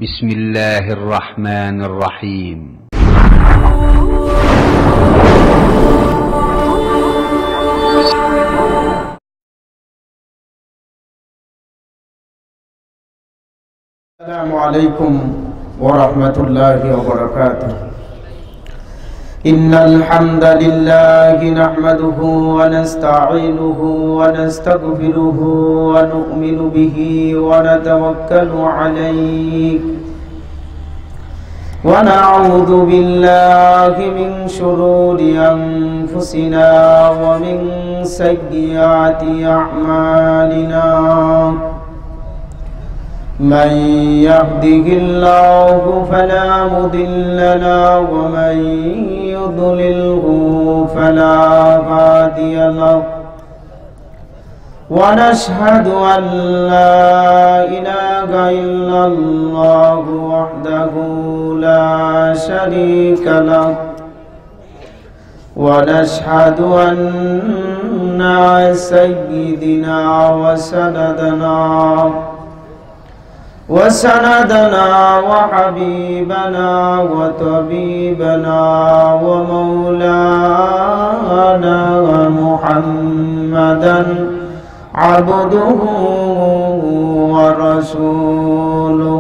بسم الله الرحمن الرحيم. السلام عليكم ورحمة الله وبركاته. إن الحمد لله نحمده ونستعينه ونستغفره ونؤمن به ونتوكل عليه ونعوذ بالله من شرور أنفسنا ومن سيئات أعمالنا. من يهده الله فلا مضل له ومن يضلله فلا هادي له. ونشهد أن لا إله إلا الله وحده لا شريك له. ونشهد أن سيدنا وسندنا وحبيبنا وطبيبنا ومولانا محمدا عبده ورسوله.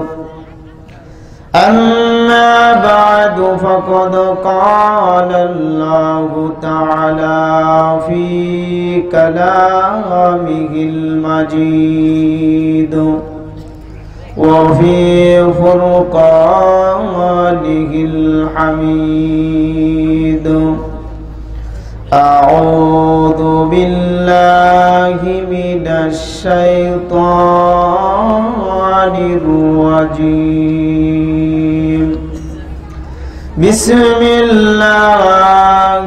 أما بعد فقد قال الله تعالى في كلامه المجيد وفي فرقانه الحميد. أعوذ بالله من الشيطان الرجيم. بسم الله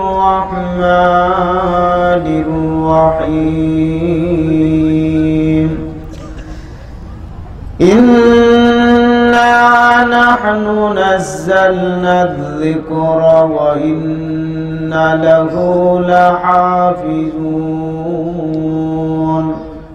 الرحمن الرحيم. إنا نحن نزلنا الذكر وإنا له لحافظون.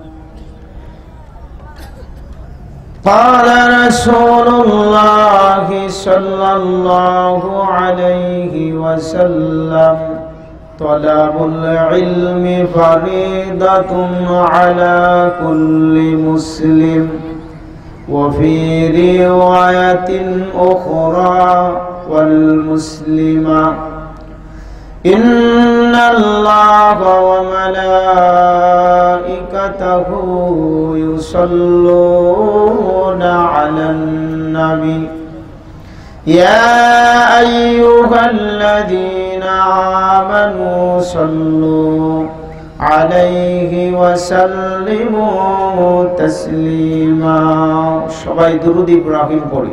قال رسول الله صلى الله عليه وسلم: طلب العلم فريضة على كل مسلم. وفي رواية أخرى: والمسلمة. إن الله وملائكته يصلون على النبي يا أيها الذين آمنوا صلوا عليه وسلموا تسليما. সবাই দুরূদ ইব্রাহিম পড়ি।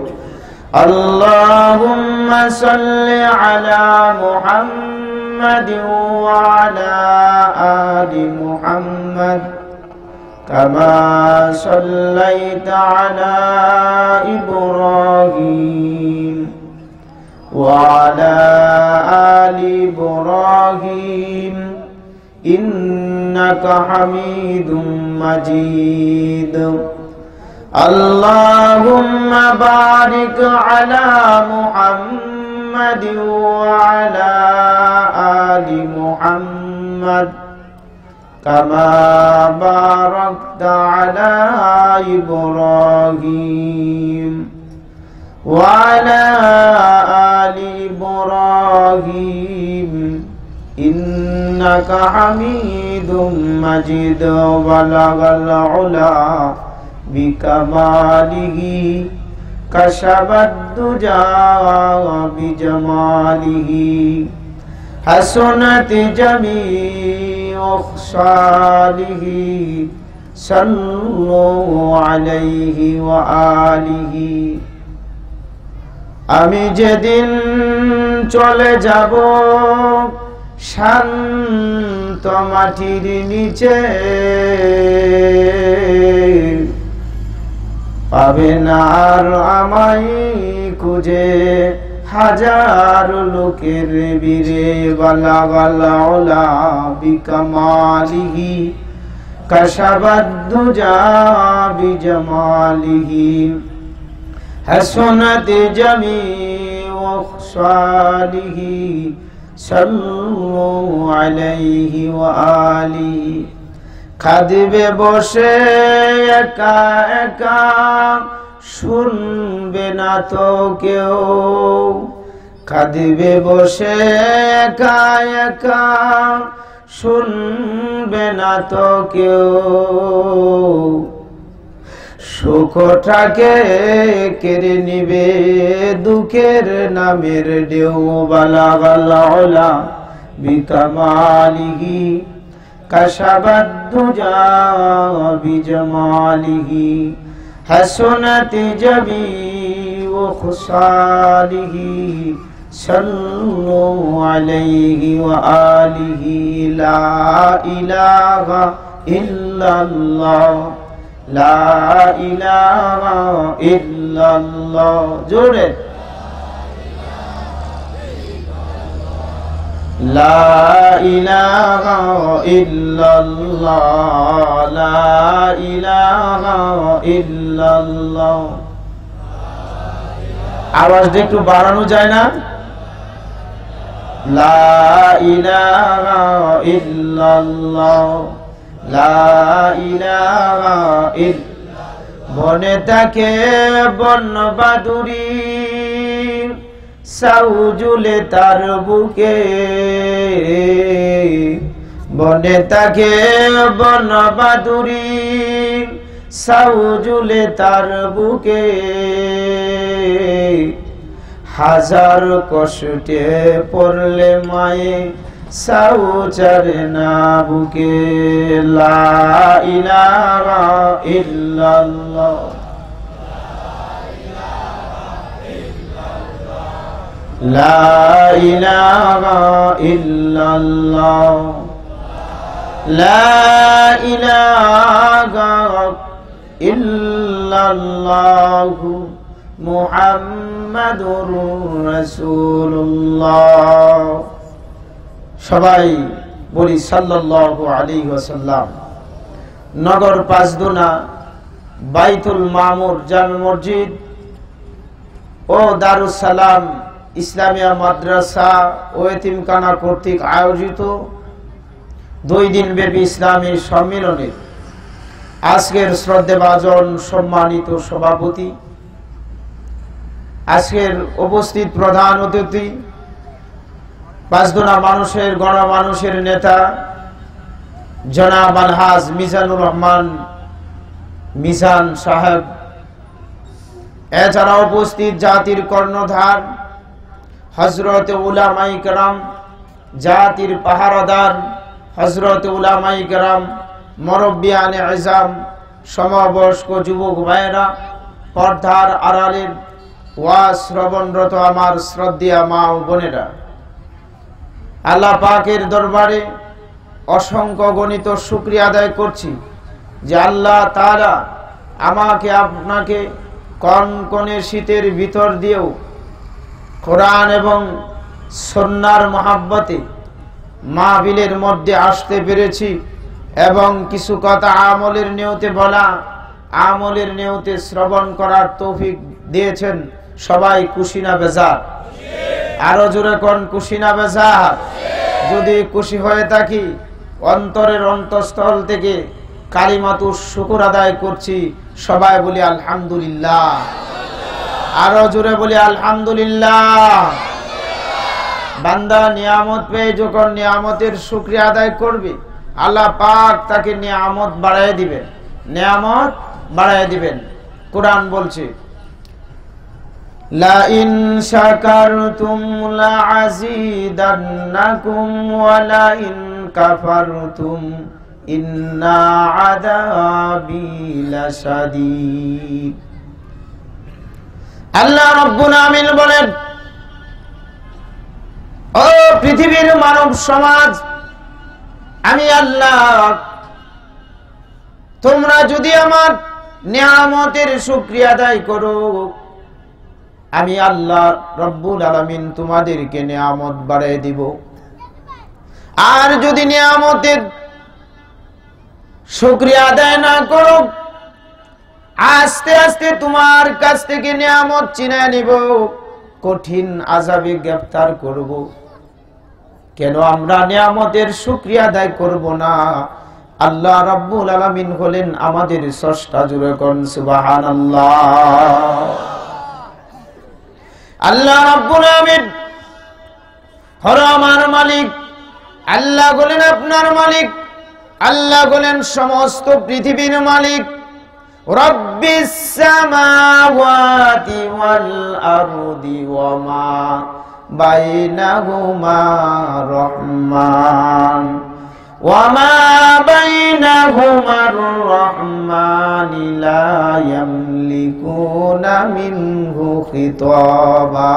اللهم صل على محمد وعلى آل محمد كما صليت على إبراهيم وعلى آل إبراهيم إنك حميد مجيد. اللهم بارك على محمد وعلى آل محمد كما باركت على إبراهيم وعلى آل إبراهيم إنك حميد مجيد. بلغ العلا بكماله كشف الدجى بجماله حسنت جميع خصاله. صلوا عليه وآله. আমি যেদিন চলে যাব শান্ত মাটির নিচে, পাবে না আর আমায় খুঁজে হাজার লোকের বীরে। বালাগাল উলা বিকামালিহি কাশাবাদ দুজা বিজামালিহি حسنت جميع خصاله صلوا عليه وآله কাঁদবে বসে একা একা শুনবে না তো কেউ কাঁদবে বসে একা একা শুনবে না তো কেউ সুখটাকে কেড়ে নিবে দুঃখের নামের ঢেউ বালাগাল উলা বিকামালিহি কাশাবাদ দুজা বিজমালিহি হাসনাত জামিউ খুসালিহি সাল্লু আলাইহি ওয়া আলিহি লা ইলাহা ইল্লাল্লাহ লা ইলাহা ইল্লাল্লাহ জোরে লা ইলাহা ইল্লাল্লাহ লা ইলাহা ইল্লাল্লাহ আওয়াজটা একটু বাড়ানো যায় না লা ইলাহা ইল্লাল্লাহ লা ইলাহা ইল্লাল্লাহ বনে থাকে বন বাদুরি সাউজুলে তার বুকে বনে থাকে বন বাদুরি সাউজুলে তার বুকে হাজার কষ্টে পড়লে মায়ে সাউচারে না বুকে লা ইলাহা ইল্লাল্লাহ লা ইলাহা ইল্লাল্লাহ লা ইলাহা ইল্লাল্লাহ মুহাম্মাদুর রাসূলুল্লাহ সবাই বলি সাল্লাল্লাহু আলাইহি ওয়াসাল্লাম নগর পাঁচদুনা বাইতুল মামুর জামে মসজিদ ও দারুস সালাম ইসলামিয়া মাদ্রাসা ও এতিমখানা কর্তৃক আয়োজিত 2 দিন ব্যাপী ইসলামী সম্মেলনে আজকের শ্রদ্ধেভাজন সম্মানিত সভাপতি আজকের উপস্থিত প্রধান অতিথি পাঁচদুনা মানুষের গণমানুষের নেতা জনাব আলহাজ মিজানুর রহমান মিজান সাহেব এছাড়া উপস্থিত জাতির কর্ণধার হযরত উলামায়ে কেরাম জাতির পাহারাদার হযরত উলামায়ে কেরাম মুরব্বিয়ানে ইজাম সমবয়স্ক যুবক ভাইরা পর্দার আড়ালের ওয়াজ শ্রবণরত আমার শ্রদ্ধেয় মা ও বোনেরা আল্লাহ পাকের দরবারে অসংখ্য গণিত শুকরিয়া আদায় করছি যে আল্লাহ তাআলা আমাকে আপনাকে কনকনে শীতের ভিতর দিয়েও কোরআন এবং সুন্নাহর মহব্বতে মাহফিলের মধ্যে আসতে পেরেছি এবং কিছু কথা আমলের নিয়তে বলা আমলের নিয়তে শ্রবণ করার তৌফিক দিয়েছেন সবাই খুশি না বেজার আরো জোরে কোন খুশি না বেজার যদি খুশি হয়ে থাকি অন্তরের অন্তঃস্থল থেকে কালিমাতুর শুকর আদায় করছি সবাই বলি আলহামদুলিল্লাহ আরো জোরে বলি আলহামদুলিল্লাহ বান্দা নিয়ামত পেয়ে যখন নিয়ামতের শুকরিয়া আদায় করবে আল্লাহ পাক তাকে নিয়ামত বাড়ায় দিবেন নিয়ামত বাড়ায় দিবেন কুরআন বলছে লা ইন শাকারতুম লা আযীদান্নাকুম ওয়া লা ইন কাফারতুম ইন্না আযাবি লাশাদীদ আল্লাহ রাব্বুল আমিন বলেন ও পৃথিবীর মানব সমাজ আমি আল্লাহ তোমরা যদি আমার নিয়ামতের শুকরিয়া আদায় করো আমি আল্লাহ রব্বুল আলামিন তোমাদেরকে নিয়ামত বাড়ায় দিব আর যদি নিয়ামতের শুকরিয়া আদায় না করো আস্তে আস্তে তোমার কাছ থেকে নিয়ামত চিনে নিব, কঠিন আযাবে গ্রেফতার করব। কেন আমরা নিয়ামতের শুকরিয়া আদায় করব না? আল্লাহ রাব্বুল আলামিন হলেন আমাদের স্রষ্টা। জুড়ে কোন সুবহানাল্লাহ। আল্লাহ রাব্বুল আলামিন হলো আমার মালিক। আল্লাহ বলেন আপনার মালিক। আল্লাহ বলেন সমস্ত পৃথিবীর মালিক। রব্বিস সামাওয়াতি ওয়াল আরদি ওয়া মা বাইনাহুমা রহমান ওয়া মা বাইনাহুমার রহমানি লা ইয়ামলিকুনা মিনহু খিতাবা।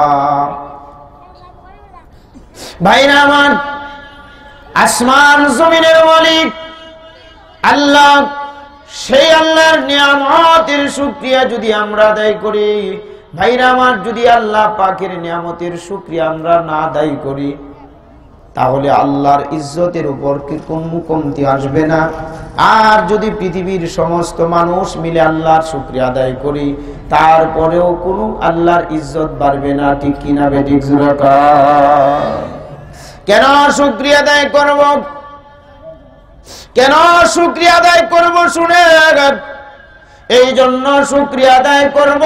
ভাইরা আমার, আসমান জমিনের মালিক আল্লাহ। সেই আল্লাহর নিয়ামতের শুকরিয়া যদি আমরা আদায় করি, ভাইরা আমার, যদি আল্লাহ পাকের নিয়ামতের শুকরিয়া আমরা না আদায় করি, তাহলে আল্লাহর ইজ্জতের উপর কি কোনো কমতি আসবে না। আর যদি পৃথিবীর সমস্ত মানুষ মিলে আল্লাহর শুকরিয়া আদায় করি, তারপরেও কোনো আল্লাহর ইজ্জত বাড়বে না। ঠিক কিনা বেঠিক? জোরে কর। কেন শুকরিয়া আদায় করব? কেন শুকরিয়া আদায় করব? শুনে এই জন্য শুকরিয়া আদায় করব,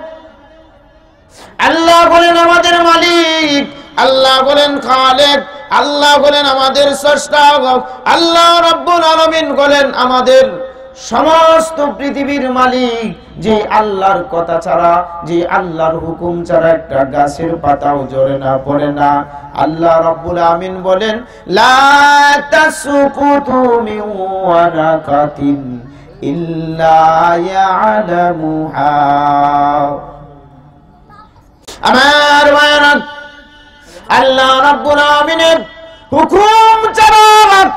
আল্লাহ বলেন আমাদের মালিক, আল্লাহ বলেন খালেক, আল্লাহ বলেন আমাদের স্রষ্টা, আল্লাহ রাব্বুল আলামিন বলেন আমাদের সমস্ত পৃথিবীর মালিক। যে আল্লাহর কথা ছাড়া, যে আল্লাহর হুকুম ছাড়া একটা গাছের পাতাও ঝরে না, পড়ে না। আল্লাহ রাব্বুল আমিন বলেন লা তাসকুতু মিন ওয়ারাকাতিন ইল্লা ইয়ালামুহা। আমার ভাইরা, আল্লাহ রাব্বুল আমিনের হুকুম ছাড়া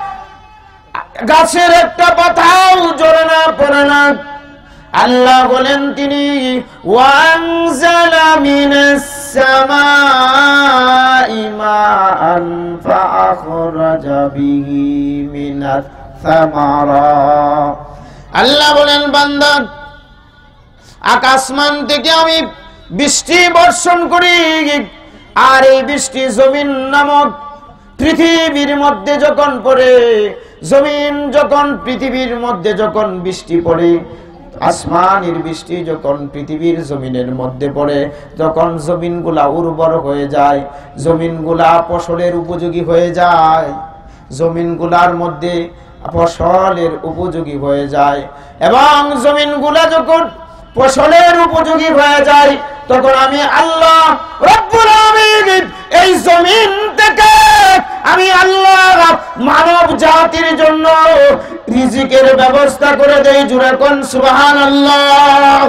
গাছের একটা পাতাও ঝরে না, পড়ে না। আল্লাহ বলেন তিনি ওয়ানজালা মিনাস সামাই মাআন ফাআখরাজা বিহি মিনাস সামারাত। আল্লাহ বলেন বান্দা, আকাশমান থেকে আমি বৃষ্টি বর্ষণ করি, আর এই বৃষ্টি জমিন নামক পৃথিবীর মধ্যে যখন পড়ে, জমিন যখন পৃথিবীর মধ্যে যখন বৃষ্টি পড়ে, আসমানের বৃষ্টি যখন পৃথিবীর জমিনের মধ্যে পড়ে, যখন জমিনগুলা উর্বর হয়ে যায়, জমিনগুলা ফসলের উপযোগী হয়ে যায়, জমিনগুলার মধ্যে ফসলের উপযোগী হয়ে যায়, এবং জমিনগুলা যখন ফসলের উপযোগী হয়ে যায়, তখন আমি আল্লাহ রব্বুল আমিন এই জমিন থেকে আমি আল্লাহ মানব জাতির জন্য রিজিকের ব্যবস্থা করে দেই। জুড়ে কোন সুবহানাল্লাহ।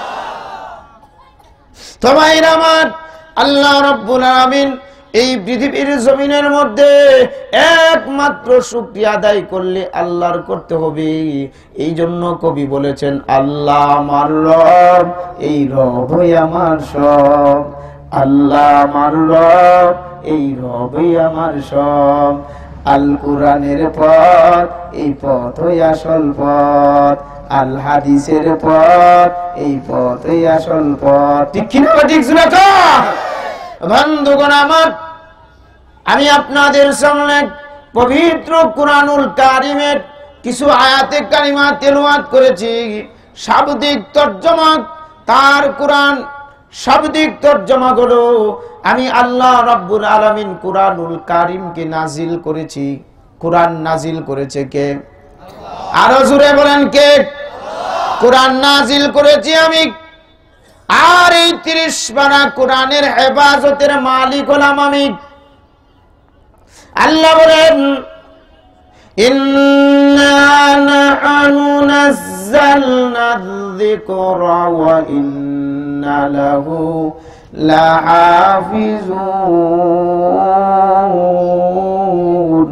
তো ভাইরা আমার, আল্লাহ রব্বুল আমিন এই পৃথিবীর জমিনের মধ্যে একমাত্র শুকরিয়া আদায় করলে আল্লাহর করতে হবে। এই জন্য কবি বলেছেন আল্লাহ আমার রব, এই রবই আমার সব। আল্লাহ আমার রব, এই রবই আমার সব। আল কোরআনের পথ, এই পথই আসল পথ। আল হাদিসের পথ, এই পথই আসল পথ। ঠিক কিনা? ঠিক শুনে তো বন্ধুগণ আমার, আমি আপনাদের সামনে পবিত্র কুরআনুল কারীমের কিছু আয়াতে কারিমা তেলাওয়াত করেছি। শাব্দিক তরজমা, তার কোরআন শাব্দিক তরজমা হলো আমি আল্লাহ রাব্বুল আলামিন কুরআনুল কারীমকে নাজিল করেছি। কুরআন নাজিল করেছে কে? আরো জোরে বলেন কে? কুরআন নাজিল করেছি আমি। আর এই 30 পারা কোরআনের হেফাজতের মালিক হলাম আমি। আল্লাহ বলেন ইন্না নাহনু নাযালনা যিকরা ওয়া ইন্না লাহু লাহাফিজুন।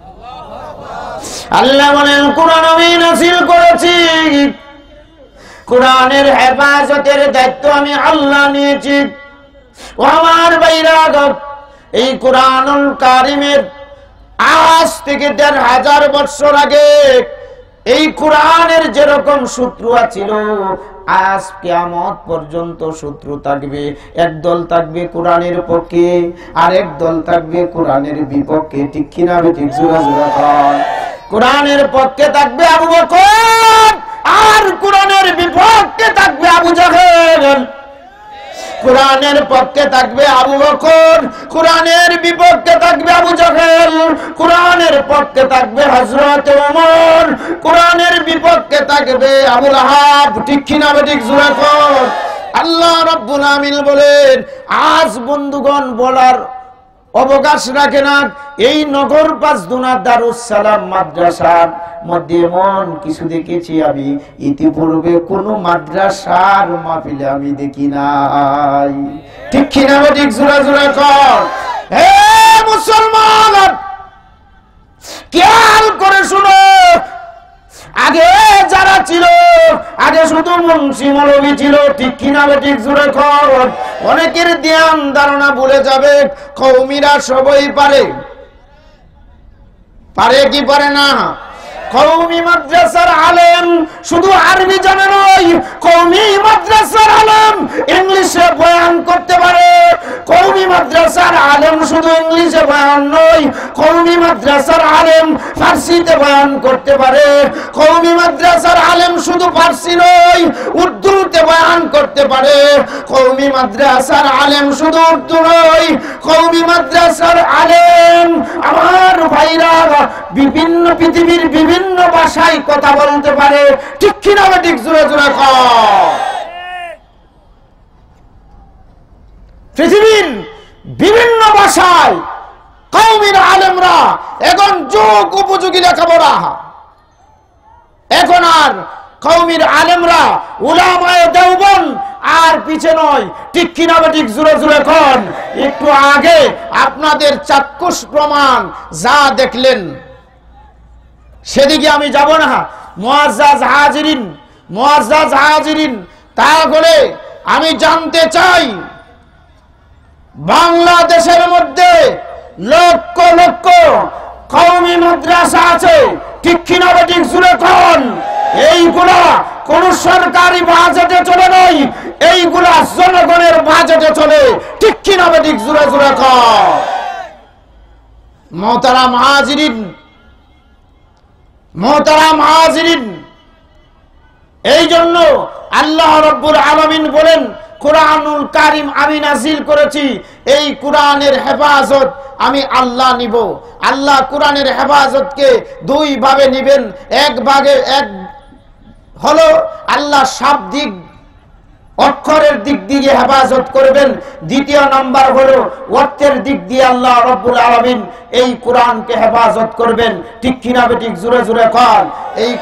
আল্লাহ বলেন কোরআন আমি নাযিল করেছি, কোরআনের হেফাজতের দায়িত্ব আমি আল্লাহ নিয়েছি। ও আমার ভাইরা, এই কুরআনুল কারীমের আজ থেকে 1500 বছর আগে এই কোরআনের যেরকম সূত্র ছিল, আজ কিয়ামত পর্যন্ত শত্রু থাকবে। একদল থাকবে কোরআনের পক্ষে, আর একদল থাকবে কোরআনের বিপক্ষে। ঠিক কিনা ঠিক? জোরা জোরা কর। কোরআনের পক্ষে থাকবে আবু বকর, আর কোরআনের বিপক্ষে থাকবে আবু জাহেল। কোরআনের পক্ষে থাকবে আবু বকর, কোরআনের বিপক্ষে থাকবে আবু জাহেল। কোরআনের পক্ষে থাকবে হযরত ওমর, কোরআনের বিপক্ষে থাকবে আবু লাহাব। ঠিক কিনা ঠিক? জোরে কর। আল্লাহ রাব্বুল আমিন বলেন, আজ বন্ধুগণ বলার অবকাশ রাখে না, এই নগর পাঁচদুনা দারুস সালাম মাদ্রাসার মধ্যে এমন কিছু দেখেছি আমি ইতিপূর্বে কোন মাদ্রাসার মাহফিলে আমি দেখি নাই। ঠিক কিনা ঠিক? জোরে জোরে কর। হে মুসলমান, খেয়াল করে শুনো, আগে যারা ছিল, আগে শুধু মুন্সি মৌলবী ছিল। ঠিক কিনা ঠিক? জোরে কর। অনেকের ধ্যান ধারণা ভুলে যাবে, কওমিরা সবই পারে। পারে কি পারে না? কওমি মাদ্রাসার আলেম শুধু আরবি জানে নয়, কওমি মাদ্রাসার আলেম ইংলিশে বয়ান করতে পারে। কওমি মাদ্রাসার আলেম শুধু ইংলিশে বয়ান নয়, কওমি মাদ্রাসার আলেম ফার্সিতে বয়ান করতে পারে। কওমি মাদ্রাসার আলেম শুধু ফার্সি নয়, উর্দুতে বয়ান করতে পারে। কওমি মাদ্রাসার আলেম শুধু উর্দু নয়, কওমি মাদ্রাসার আলেম আমার ভাইরা বিভিন্ন পৃথিবীর বিভিন্ন ভাষায় কথা বলতে পারে। ঠিক কিনা ঠিক? জোরে জোরে কর। পৃথিবীর বিভিন্ন ভাষায় কওমির আলেমরা এখন যুগ উপযোগী লেখাপড়া। এখন আর কওমির আলেমরা উলামায়ে দেওবন্দ আর পিছে নয়। ঠিক কিনা ঠিক? জোরে জোরে কর। একটু আগে আপনাদের চাক্ষুষ প্রমাণ যা দেখলেন সেদিকে আমি যাব না। মুআজ্জাজ হাজিরিন, তাহলে আমি জানতে চাই, বাংলাদেশের মধ্যে লক্ষ লক্ষ কওমি মাদ্রাসা আছে। ঠিক কিনা ঠিক? জোরে কর। এইগুলা কোন সরকারি বাজেটে চলে নয়, এইগুলা জনগণের বাজেটে চলে। ঠিক কিনা ঠিক? জোরে জোরে কর। মোহতারাম হাজিরিন, এই জন্য আল্লাহ রাব্বুল আলামিন বলেন, কুরআনুল কারীম আমি নাযিল করেছি, এই কুরআনের হেফাজত আমি আল্লাহ নিব। আল্লাহ কুরআনের হেফাজতকে দুই ভাবে নিবেন। এক হলো আল্লাহ শাব্দিক অক্ষরের দিক দিয়ে হেফাজত করবেন, দ্বিতীয় নাম্বার হলো অর্থের দিক দিয়ে আল্লাহ রাব্বুল আলামিন এই কোরআনকে হেফাজত করবেন। ঠিক কিনা ঠিক? জোরে জোরে কর। এই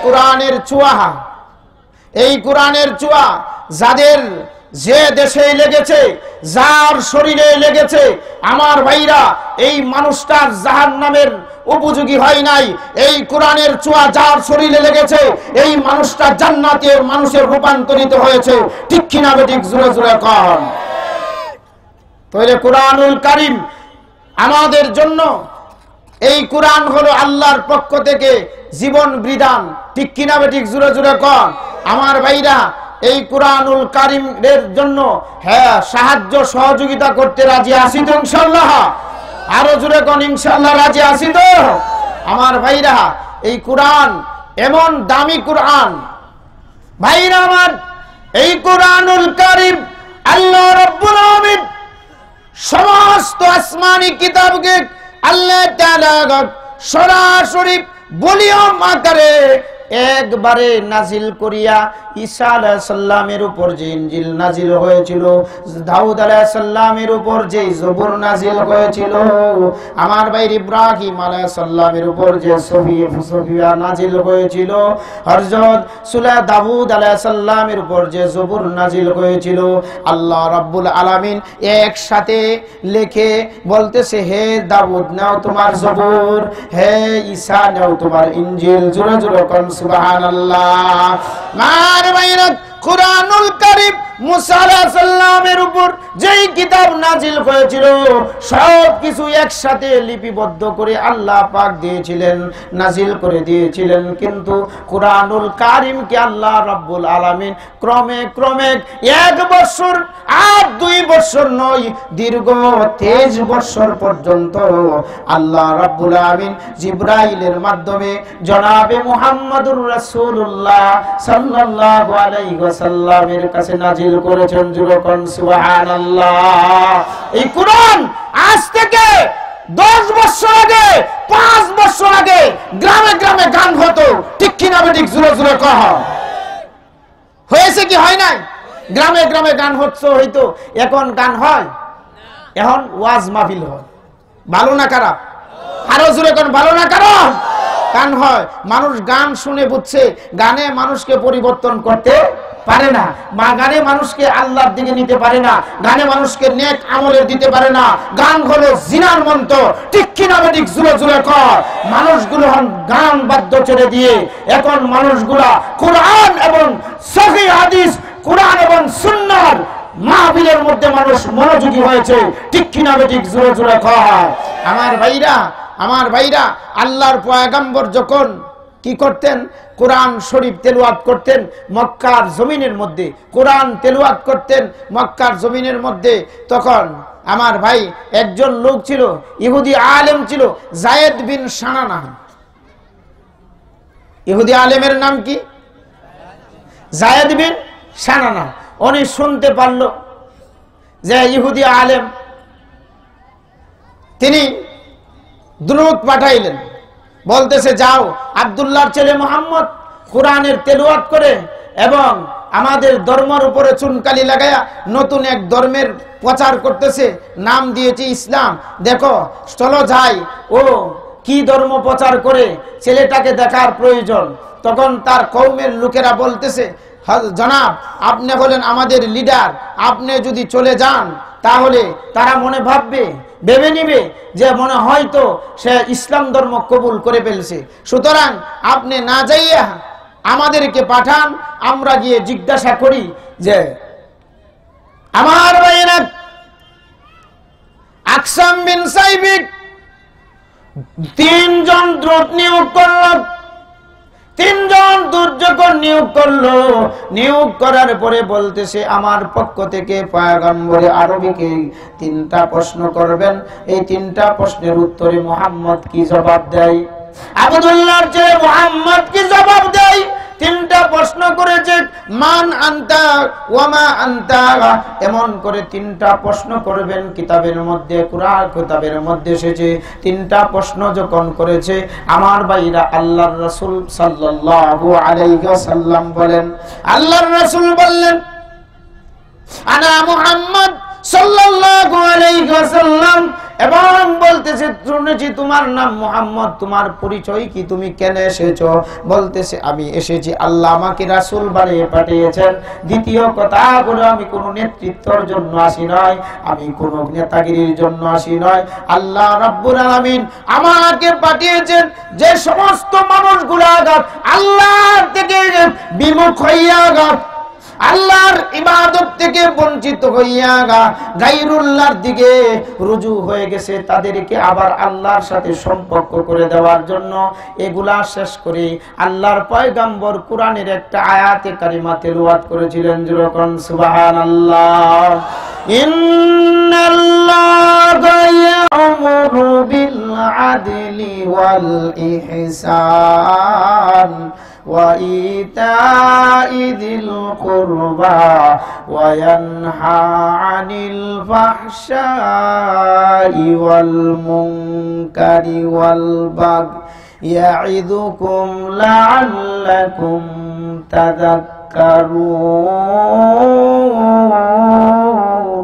কোরআনের চুয়া যাদের যে দেশে লেগেছে, যার শরীরে লেগেছে, আমার ভাইরা এই মানুষটার জাহান্নামের উপযোগী হয় নাই। এই কোরআনের চুয়া যার শরীরে লেগেছে, এই মানুষটা জান্নাতের মানুষের রূপান্তরিত হয়েছে। ঠিক কিনা ঠিক? জোরে জোরে কর। তাহলে কুরআনুল কারীম আমাদের জন্য, এই কোরআন হলো আল্লাহর পক্ষ থেকে জীবন বিধান। ঠিক কিনা ঠিক? জোরে জোরে কর। আমার ভাইরা এই কুরআনুল কারীমের জন্য হ্যাঁ সাহায্য সহযোগিতা করতে রাজি আছি তো ইনশাআল্লাহ? আরো জোরে কোন ইনশাআল্লাহ রাজি আছি তো? আমার ভাইরা এই কোরআন এমন দামি কোরআন, ভাইরা আমার, এই কুরআনুল কারীম আল্লাহ রাব্বুল আলামিন সমস্ত আসমানি কিতাবকে আল্লাহ তাআলা সরাসরি ভলিউম আকারে একবারে নাজিল করিয়া ঈসা আলাইহিস সালামের উপর যে ইনজিল নাজিল হয়েছিল, দাউদ আলাইহিস সালামের উপর যে জবুর নাজিল হয়েছিল, আমার ভাই ইব্রাহিম আলাইহিস সালামের উপর যে সফিয়া নাজিল হয়েছিল, হযরত দাউদ আলাইহিস সালামের উপর যে জবুর নাজিল হয়েছিল, আল্লাহ রাব্বুল আলামিন একসাথে লিখে বলতেছে, হে দাউদ নাও তোমার জবুর, হে ঈসা নাও তোমার ইনজিল। জোরে জোরে কোন সুবহানাল্লাহ। কুরআনুল কারীম মুসা আলাইহিস সালামের উপর যেই কিতাব নাজিল হয়েছিল সব কিছু একসাথে লিপিবদ্ধ করে আল্লাহ পাক দিয়েছিলেন, নাজিল করে দিয়েছিলেন। কিন্তু কুরআনুল কারীমকে আল্লাহ রাব্বুল আলামিন ক্রমে ক্রমে 1 বছর আর 2 বছর নয়, দীর্ঘ 23 বছর পর্যন্ত আল্লাহ রাব্বুল আলামিন জিবরাইলের মাধ্যমে জনাবে মুহাম্মদুর রাসূলুল্লাহ সাল্লাল্লাহু আলাইহি ওয়াসাল্লামের কাছে নাজিল করেছেন। যুবকন সুবহানাল্লাহ। এই কুরআন আজ থেকে 10 বছর আগে, 5 বছর আগে গ্রামে গ্রামে গান হতো, ঠিক কিনা বেঠিক? জোরে জোরে কহ। হয়েছে কি হয় নাই? গ্রামে গ্রামে গান হইতো। এখন গান হয়? এখন ওয়াজ মাহফিল হয়। ভালো না খারাপ? আরো জোরে কোন ভালো না খারাপ? গান হয়, মানুষ গান শুনে বুঝছে। গানে মানুষকে পরিবর্তন করতে পারে না, গানে মানুষকে আল্লাহর দিকে নিতে পারে না, গানে মানুষকে নেক আমলে দিতে পারে না। গান হলো জিনার মন্ত্র, ঠিক কিনা বেঠিক? জোরে জোরে কর। মানুষগুলো গান বাদ্য ছেড়ে দিয়ে এখন মানুষগুলা কোরআন এবং সহিহ হাদিস, কোরআন এবং সুন্নাহর মাহফিলের মধ্যে মানুষ মনোযোগী হয়েছে, ঠিক কিনা বেঠিক? জোরে জোরে কর। আমার ভাইরা, আল্লাহর পয়গম্বর যখন কি করতেন? কোরআন শরীফ তেলাওয়াত করতেন মক্কার জমিনের মধ্যে, কোরআন তেলাওয়াত করতেন মক্কার জমিনের মধ্যে। তখন আমার ভাই একজন লোক ছিল, ইহুদি আলেম ছিল, যায়েদ বিন শানানা। ইহুদি আলেমের নাম কি? যায়েদ বিন শানানা। উনি শুনতে পারল যে ইহুদি আলেম, তিনি দূত পাঠাইলেন, বলতেছে যাও, আব্দুল্লাহর ছেলে মুহাম্মদ কোরআনের তেলাওয়াত করে এবং আমাদের ধর্মের উপরে চুনকালি লাগায়া নতুন এক ধর্মের প্রচার করতেছে, নাম দিয়েছে ইসলাম। দেখো, চলো যাই, ও কি ধর্ম প্রচার করে, ছেলেটাকে দেখার প্রয়োজন। তখন তার কওমের লোকেরা বলতেছে, জনাব, আপনি হলেন আমাদের লিডার, আপনি যদি চলে যান তাহলে তারা মনে ভেবে নিবে যে মনে হয়তো সে ইসলাম ধর্ম কবুল করে ফেলছে। সুতরাং আপনি না যাইয়া আমাদেরকে পাঠান, আমরা গিয়ে জিজ্ঞাসা করি যে আমার ভাইয়েরা আকসাম বিন সাইবিক 3 জন দূত নিয়োগ করল। 3 জন দূত যখন নিয়োগ করার পরে বলতেছে আমার পক্ষ থেকে পয়গম্বরে আরবিকে 3টা প্রশ্ন করবেন। এই 3টা প্রশ্নের উত্তরে মুহাম্মদ কি জবাব দেয়? আব্দুল্লাহর ছেলে মুহাম্মদ কি জবাব দেয়? 3টা প্রশ্ন করেছে, মান আনতা ওয়া মা আনতা, এমন করে 3টা প্রশ্ন করবেন। কিতাবের মধ্যে, কুরআন কিতাবের মধ্যে এসেছে 3টা প্রশ্ন যখন করেছে, আমার ভাইরা আল্লাহর রাসূল সাল্লাল্লাহু আলাইহি ওয়াসাল্লাম বলেন, আল্লাহর রাসূল বললেন আনা মুহাম্মদ সাল্লাল্লাহু আলাইহি ওয়াসাল্লাম, এবং বলতেছে শুনেছি তোমার নাম মুহাম্মদ, তোমার পরিচয় কি, তুমি কেন এসেছো? বলতেছে আমি এসেছি আল্লাহ আমাকে রাসূল বানিয়ে পাঠিয়েছেন। দ্বিতীয় কথা হলো আমি কোন নেতৃত্বের জন্য আসি নয়, আমি কোন নেতাগিরির জন্য আসি নয়। আল্লাহ রাব্বুল আলামিন আমাকে পাঠিয়েছেন যে সমস্ত মানুষগুলা আল্লাহর থেকে বিমুখ হইয়া আল্লাহর ইবাদত থেকে বঞ্চিত হইয়া গায়রুল্লাহর দিকে রুজু হয়ে গেছে, তাদেরকে আবার আল্লাহর সাথে সম্পর্ক করে দেওয়ার জন্য। এগুলা শেষ করে আল্লাহর পয়গম্বর কোরআনের একটা আয়াতে কারিমা তেলাওয়াত করেছিলেন, যেরকম সুবহানাল্লাহ। ইন্নাল্লাহা ইয়া'মুরু বিল আদলি ওয়াল ইহসান وَإِيتَاءِ ذِي الْقُرْبَى وَيَنْهَى عَنِ الْفَحْشَاءِ وَالْمُنكَرِ وَالْبَغْيِ يَعِظُكُمْ لَعَلَّكُمْ تَذَكَّرُونَ।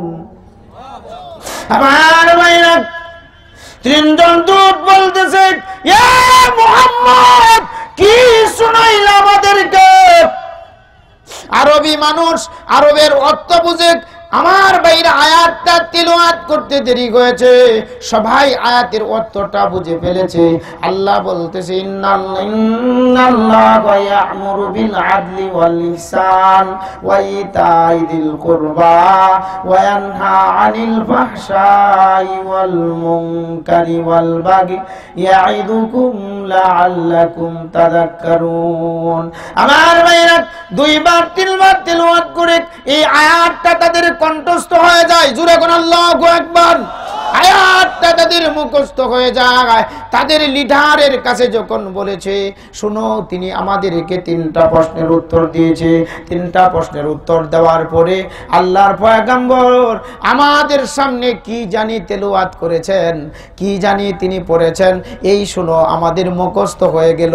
আমার ভাইরা, 3 জন দূত বলতেছে, ইয়া মুহাম্মদ কি শুনাইল আমাদেরকে? আরবি মানুষ আরবের অর্থ বুঝে, আমার বাইরে আয়াতটা তিলাওয়াত করতে দেরি হয়েছে, সবাই আয়াতের অর্থটা বুঝে ফেলেছে। আল্লাহ বলতেছে ইন্নাল্লাহা ইয়া'মুরু বিল আদলি ওয়াল ইহসান ওয়া ইতা'i যিল কুরবা ওয়া ইয়ানহা আনিল ফাহশাই ওয়াল মুনকারি ওয়াল বাগি ইয়া'iদুকুম লা'আল্লাকুম তাযাক্কারুন। আমার ভাইরা দুইবার তিনবার তিলাওয়াত করে এই আয়াতটা তাদের কণ্ঠস্থ হয়ে যায়। জোরে কোন আল্লাহু আকবার। আয়াতটা তাদের মুখস্থ হয়ে যায়। তাদের লিডারের কাছে যখন বলেছে, শুনো, তিনি আমাদেরকে 3টা প্রশ্নের উত্তর দিয়েছে। 3টা প্রশ্নের উত্তর দেওয়ার পরে আল্লাহর পয়গম্বর আমাদের সামনে কি জানি তেলাওয়াত করেছেন, কি জানি তিনি পড়েছেন, এই শুনো, আমাদের মুখস্থ হয়ে গেল।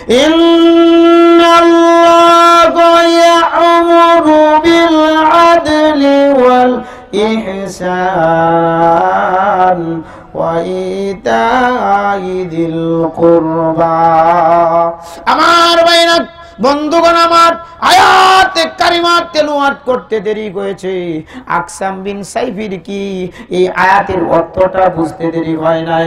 ইন্নাল্লাহা ইয়া'মুরু বিল আদলি ওয়াল ইহসান ওয়া ইতা'i যিল কুরবা। আমার ভাইরা, বন্ধুগণ আমার, আয়াতে কারিমাত তেলাওয়াত করতে দেরি হয়েছে। আকসাম বিন সাইফির কি এই আয়াতের অর্থটা বুঝতে দেরি হয় নাই।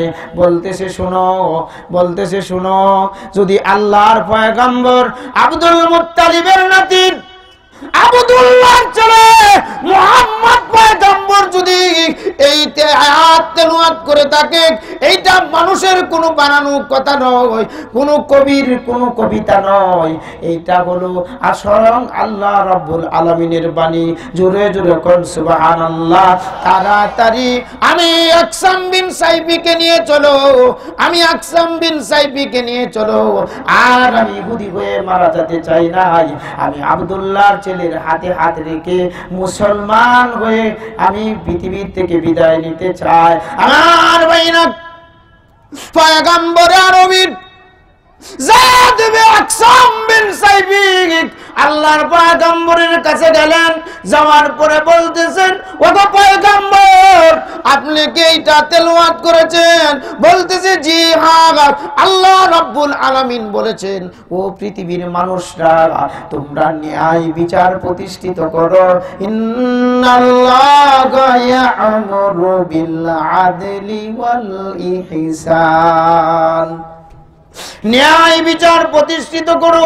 বলতেছে শুনো, যদি আল্লাহর পয়গম্বর আব্দুল মুত্তালিবের নাতি আব্দুল্লাহর ছেলে মুহাম্মদ পয়গম্বর যদি এই আয়াত তেলাওয়াত করে থাকে, এইটা মানুষের কোনো বানানো কথা নয়, কোনো কবির কোনো কবিতা নয়, এইটা হলো আসল আল্লাহ রাব্বুল আলামিনের বাণী। জোরে জোরে কোন সুবহানাল্লাহ। তাড়াতাড়ি আমি আকসাম বিন সাইফিকে নিয়ে চলো, আমি আকসাম বিন সাইফিকে নিয়ে চলো। আর আমি ইহুদি হয়ে মারা যেতে চাই নাই, আমি আব্দুল্লাহর ছেলের হাতে হাত রেখে মুসলমান হয়ে আমি পৃথিবীর থেকে বিদায় নিতে চাই। আমার ভাইরা, পয়গম্বর আরবীর Zayed bin Aksam bin Saifi আল্লাহর পয়গম্বরের কাছে গেলেন। যাওয়ার পরে বলতেছেন, ওগো পয়গম্বর, আপনি কি এইটা তেলাওয়াত করেছেন? বলতেছে, জি হ্যাঁ, আল্লাহ রাব্বুল আলামিন বলেছেন, ও পৃথিবীর মানুষরা, তোমরা ন্যায় বিচার প্রতিষ্ঠিত করো। ইন্নাল্লাহা ইয়া'মুরু বিল আদলি ওয়াল ইহসান। ন্যায় বিচার প্রতিষ্ঠিত করো।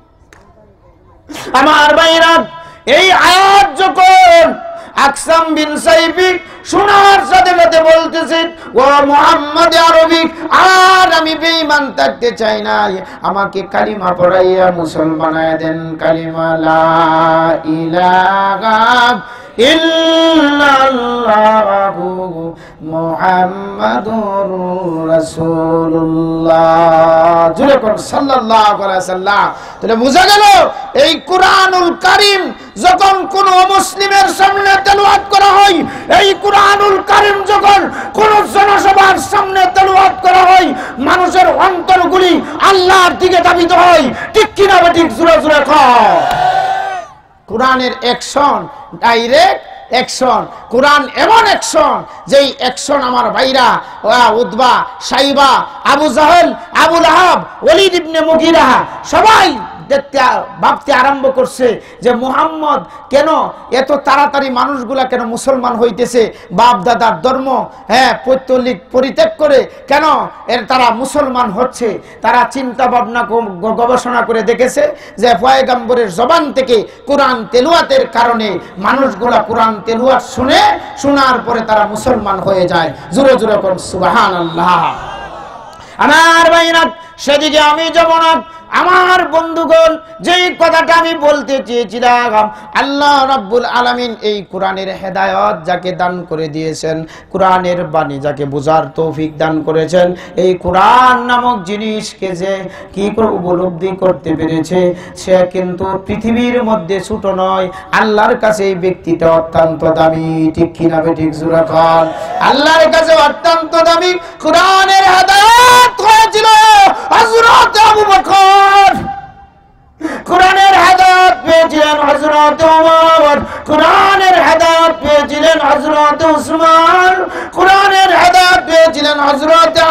আমার ভাইরা, এই আয়াত যখন আকসাম বিন সাইফি শোনার সাথে সাথে বলতেছে, ও মুহাম্মদ আরবি, আর আমি বেঈমান থাকতে চাই না, আমাকে কালিমা পড়াইয়া মুসলমান বানায় দেন। কালিমা লা ইলাহা ইল্লাল্লাহু মুহাম্মাদুর রাসূলুল্লাহ। জোরে কোন সাল্লাল্লাহু আলাইহি ওয়াসাল্লাম। তাহলে বোঝা গেল, এই কুরআনুল কারীম যখন কোন মুসলিমের সামনে তেলাওয়াত করা হয়, এই কুরআনুল কারীম যখন কোন জনসভার সামনে তেলাওয়াত করা হয়, মানুষের অন্তরগুলি আল্লাহর দিকে ধাবিত হয়। ঠিক কিনা ঠিক? জোরে জোরে কও। কুরআনের অ্যাকশন, ডাইরেক্ট অ্যাকশন। কুরআন এমন অ্যাকশন, যেই অ্যাকশন আমার ভাইরা, উতবা, সাইবা, আবু জাহেল, আবু লাহাব, ওয়ালিদ ইবনে মুগিরা সবাই দেখতে ভাবতে আরম্ভ করছে যে মুহাম্মদ কেন এত তাড়াতাড়ি মানুষগুলা কেন মুসলমান হইতেছে, বাপ দাদার ধর্ম পৈতৃক পরিত্যাগ করে কেন তারা মুসলমান হচ্ছে। তারা চিন্তা ভাবনা গবেষণা করে দেখেছে যে পয়গম্বরের জবান থেকে কোরআন তেলাওয়াতের কারণে মানুষগুলা কোরআন তেলাওয়াত শোনার পরে তারা মুসলমান হয়ে যায়। জোরে জোরে কোন সুবহানাল্লাহ। আমার ভাইরা, সেদিকে আমি যাব না। আমার বন্ধুগণ, যেই কথাটা আমি বলতে চেয়েছিলাম, আল্লাহ রাব্বুল আলামিন এই কোরআনের হেদায়েত যাকে দান করে দিয়েছেন, কোরআনের বাণী যাকে বোঝার তৌফিক দান করেছেন, এই কোরআন নামক জিনিসকে যে কি করে উপলব্ধি করতে পেরেছে, সে কিন্তু পৃথিবীর মধ্যে ছোট নয়। আল্লাহর কাছে এই ব্যক্তিটা অত্যন্ত দামি। ঠিক কিনা ঠিক? জোরে বল। আল্লাহর কাছে অত্যন্ত দামি। কোরআনের হেদায়েত হয়েছিল হযরত আবু বকর, কোরআনের হেদায়েত পেয়েছিলেন হযরত ওমর, কোরআনের হেদায়েত পেয়েছিলেন হযরত উসমান, কোরআনের হেদায়েত পেয়েছিলেন হযরত আলী,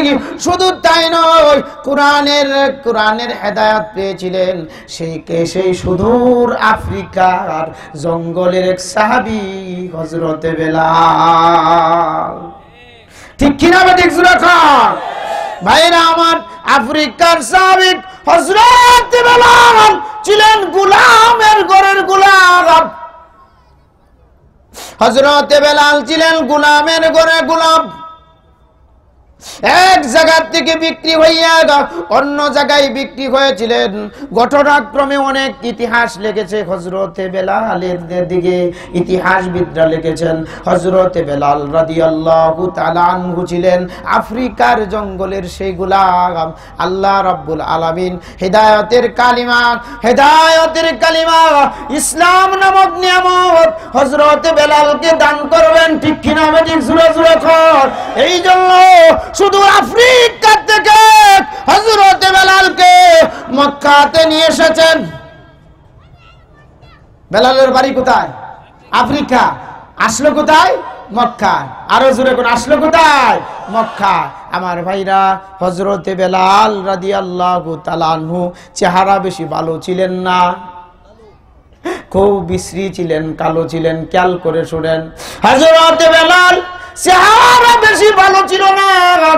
তিনি শুধু তাই নয়, কোরআনের হেদায়েত পেয়েছিলেন সেই সুদূর আফ্রিকার জঙ্গলের এক সাহাবী হযরতে বেলাল। ঠিক কিনা ঠিক জোরে কর ভাইরা আমার। আফ্রিকার সাহাবী হযরতে বেলাল ছিলেন গোলামের ঘরের গোলাম। হযরতে বেলাল ছিলেন গোলামের ঘরে গোলাম। এক জায়গা থেকে বিক্রি হইয়া অন্য জায়গায় বিক্রি হয়েছিলেন। ঘটনাক্রমে অনেক ইতিহাস লিখেছে হযরতে বেলালের দিকে, ইতিহাসবিদরা লিখেছেন হযরতে বেলাল রাদিয়াল্লাহু তাআলা আনহু ছিলেন আফ্রিকার জঙ্গলের সেই গোলাম। আল্লাহ রাব্বুল আলামিন হেদায়েতের কালিমা ইসলাম নামক নিয়ামত হযরতে বেলালকে দান করবেন। ঠিক কিনা ঠিক জোরে জোরে কর। এই জন্য শুধু আফ্রিকা থেকে হযরতে বেলালকে মক্কাতে নিয়ে এসেছেন। বেলালের বাড়ি কোথায়? আফ্রিকা। আসলো কোথায়? মক্কা। আরো জোরে করে আসলো কোথায়? মক্কা। আমার ভাইরা, হযরতে বেলাল রাদিয়াল্লাহু তাআলা আনহু চেহারা বেশি ভালো ছিলেন না, খুব বিশ্রী ছিলেন, কালো ছিলেন। খেয়াল করে শুনেন, হযরতে বেলাল চেহারা বেশি ভালো ছিল না।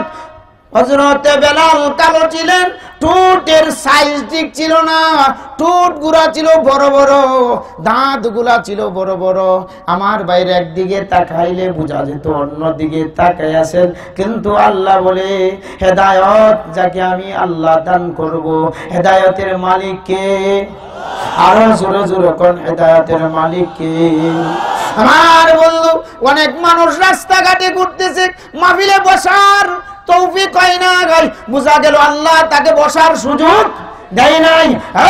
হযরতে বেলাল কালো ছিলেন, ঠোঁটের সাইজ ঠিক ছিল না, ঠোঁট গুলা ছিল বড় বড়, দাঁত গুলা ছিল বড় বড়। আমার বাইরে একদিকে তাকাইলে বোঝা যেত অন্য দিকে তাকাই আছেন। কিন্তু আল্লাহ বলে, হেদায়েত যাকে আমি আল্লাহ দান করব, হেদায়েতের মালিক কে? আরো জোরে জোরে কোন হেদায়েতের মালিক কে? আমার বন্ধু, অনেক মানুষ রাস্তাঘাটে ঘুরতেছে, মাহফিলে বসার তৌফিক হয় না, বুঝা গেল আল্লাহ তাকে বসার সুযোগ দেয় নাই।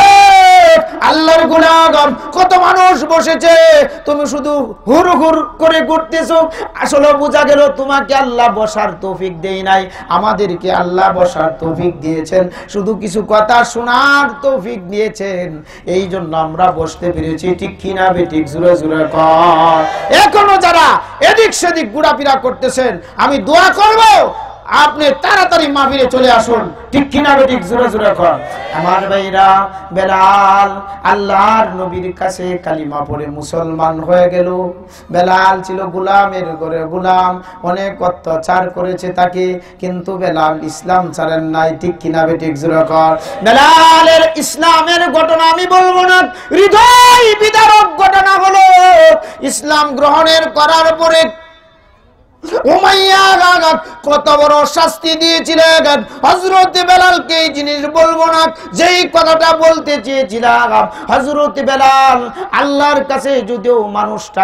আল্লাহর গুনাহগার কত মানুষ বসেছে, তুমি শুধু হুর হুর করে ঘুরতেছো। আসলে বোঝা গেল তোমাকে আল্লাহ বসার তৌফিক দেয় নাই, আমাদেরকে আল্লাহ বসার তৌফিক দিয়েছেন, শুধু কিছু কথা শোনার তৌফিক দিয়েছেন। এই জন্য আমরা বসতে পেরেছি। ঠিক কিনা বেঠিক জোরে জোরে কর। এখনো যারা এদিক সেদিক ঘোরাফেরা করতেছেন, আমি দোয়া করব আপনি তাড়াতাড়ি মাহফিলে চলে আসুন। ঠিক কিনা বেঠিক জোরে জোরে কর। আমার ভাইরা, বেলাল আল্লাহর নবীর কাছে কালিমা পড়ে মুসলমান হয়ে গেল। বেলাল ছিল গোলামের ঘরে গোলাম, অনেক অত্যাচার করেছে তাকে, কিন্তু বেলাল ইসলাম ছাড়েন নাই। ঠিক কিনা বেঠিক জোরে কর। বেলালের ইসলামের ঘটনা আমি বলবো না, হৃদয় বিদারক ঘটনা হলো ইসলাম গ্রহণের করার পরে উমাইয়া কত বড় শাস্তি দিয়েছিলেন হযরতে বেলালকে। এই জিনিস বলবো না, যেই কথাটা বলতে চেয়েছিলাম, হযরতে বেলাল আল্লাহর কাছে যদিও মানুষটা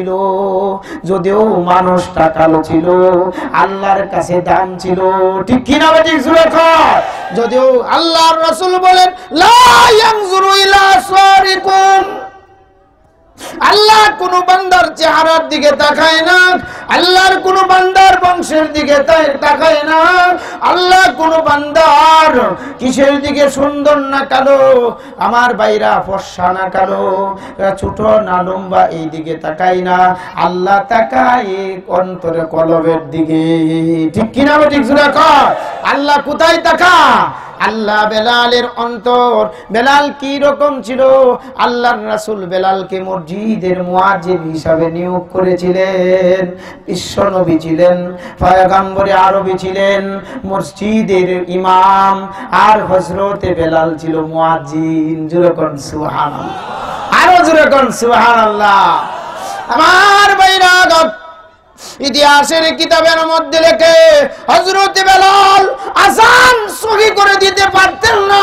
কালো ছিল, আল্লাহর কাছে দাম ছিল। ঠিক কিনা ঠিক জোরে কর। যদিও আল্লাহর রাসূল বলেন, লা ইয়ানজুরু ইলা সারিকুম, আল্লাহ কোন বান্দার চেহারার দিকে তাকায় না, আল্লাহর কোন বান্দার বংশের দিকে তাকায় না, আল্লাহ কোন বান্দার কিসের দিকে সুন্দর না কালো, আমার বাইরা ফর্সা না কালো, ছোট না লম্বা, এই দিকে তাকায় না। আল্লাহ তাকায় অন্তরে কলবের দিকে। ঠিক কিনা ঠিক জোরে কর। আল্লাহ কোথায় তাকায়? আল্লাহ বেলালের অন্তর। বেলাল কি রকম ছিল? আল্লাহর রাসূল বেলালকে মসজিদের মুয়াজ্জিন হিসাবে নিয়োগ করেছিলেন। বিশ্ব নবী ছিলেন, পয়গম্বরে আরবী ছিলেন, মসজিদের ইমাম, আর হযরতে বেলাল ছিল মুয়াজ্জিন। জোরে কোন সুবহানাল্লাহ, আরো জোরে কোন সুবহানাল্লাহ। আমার ভাইরা, ইতিহাসের কিতাবের মধ্যে লেখে হযরতে বেলাল আযান সহি করে দিতে পারতেন না।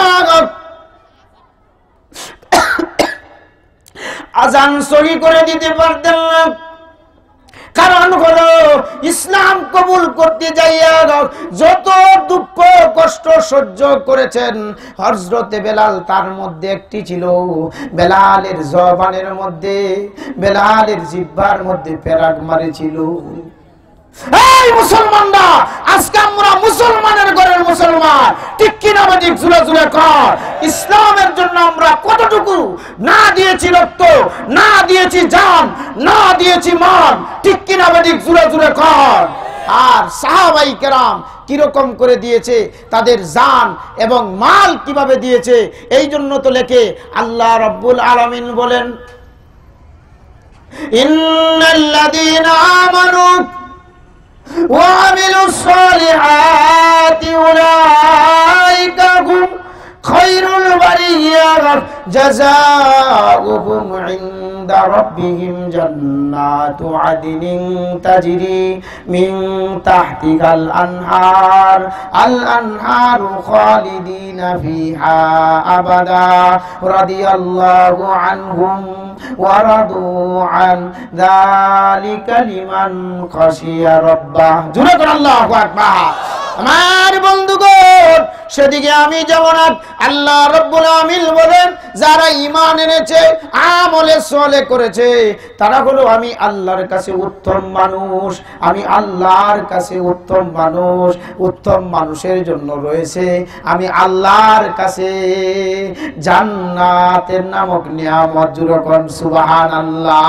আযান সহি করে দিতে পারতেন না, কারণ হলো ইসলাম কবুল করতে যাইয়া যত দুঃখ কষ্ট সহ্য করেছেন হযরতে বেলাল, তার মধ্যে একটি ছিল বেলালের জবানের মধ্যে, বেলালের জিহ্বার মধ্যে পেরাক মারেছিল। এই মুসলমানরা, আজকে আমরা মুসলমানের ঘরের মুসলমান। ঠিক কিনা ঠিক জোরে জোরে কর। ইসলামের জন্য আমরা কতটুকু না দিয়েছি রক্ত, না দিয়েছি জান, না দিয়েছি মান। ঠিক কিনা ঠিক জোরে জোরে কর। আর সাহাবাই কেরাম কিরকম করে দিয়েছে, তাদের জান এবং মাল কিভাবে দিয়েছে। এই জন্য তো লেখে আল্লাহ রাব্বুল আলামিন বলেন, ইন্নাল্লাযীনা আমানু ওয়া আমিলুস সালিহাতি উলাইকা হুম খায়রুল বারিয়া জাযাউহুম ইনদা রাব্বিহিম জান্নাতু আদনিন তাজরি মিন তাহতিহাল আনহার আল আনহারু খালিদিনা ফিহা আবাদা রাদিয়াল্লাহু আনহুম ওয়া রাদু আন যালিকা লিমান খাশিয়া রাব্বাহ। জোরে করে আল্লাহু আকবার। আমার বন্ধুগণ, সেদিকে আমি যেমন আল্লাহ রাব্বুল আমিন বলেন, যারা ঈমান এনেছে, আমলে সালেহ করেছে, তারা হলো আমি আল্লাহর কাছে উত্তম মানুষ। আমি আল্লাহর কাছে উত্তম মানুষ। উত্তম মানুষের জন্য রয়েছে আমি আল্লাহর কাছে জান্নাতের নামক নিয়ামত। জোরে কোন সুবহানাল্লাহ।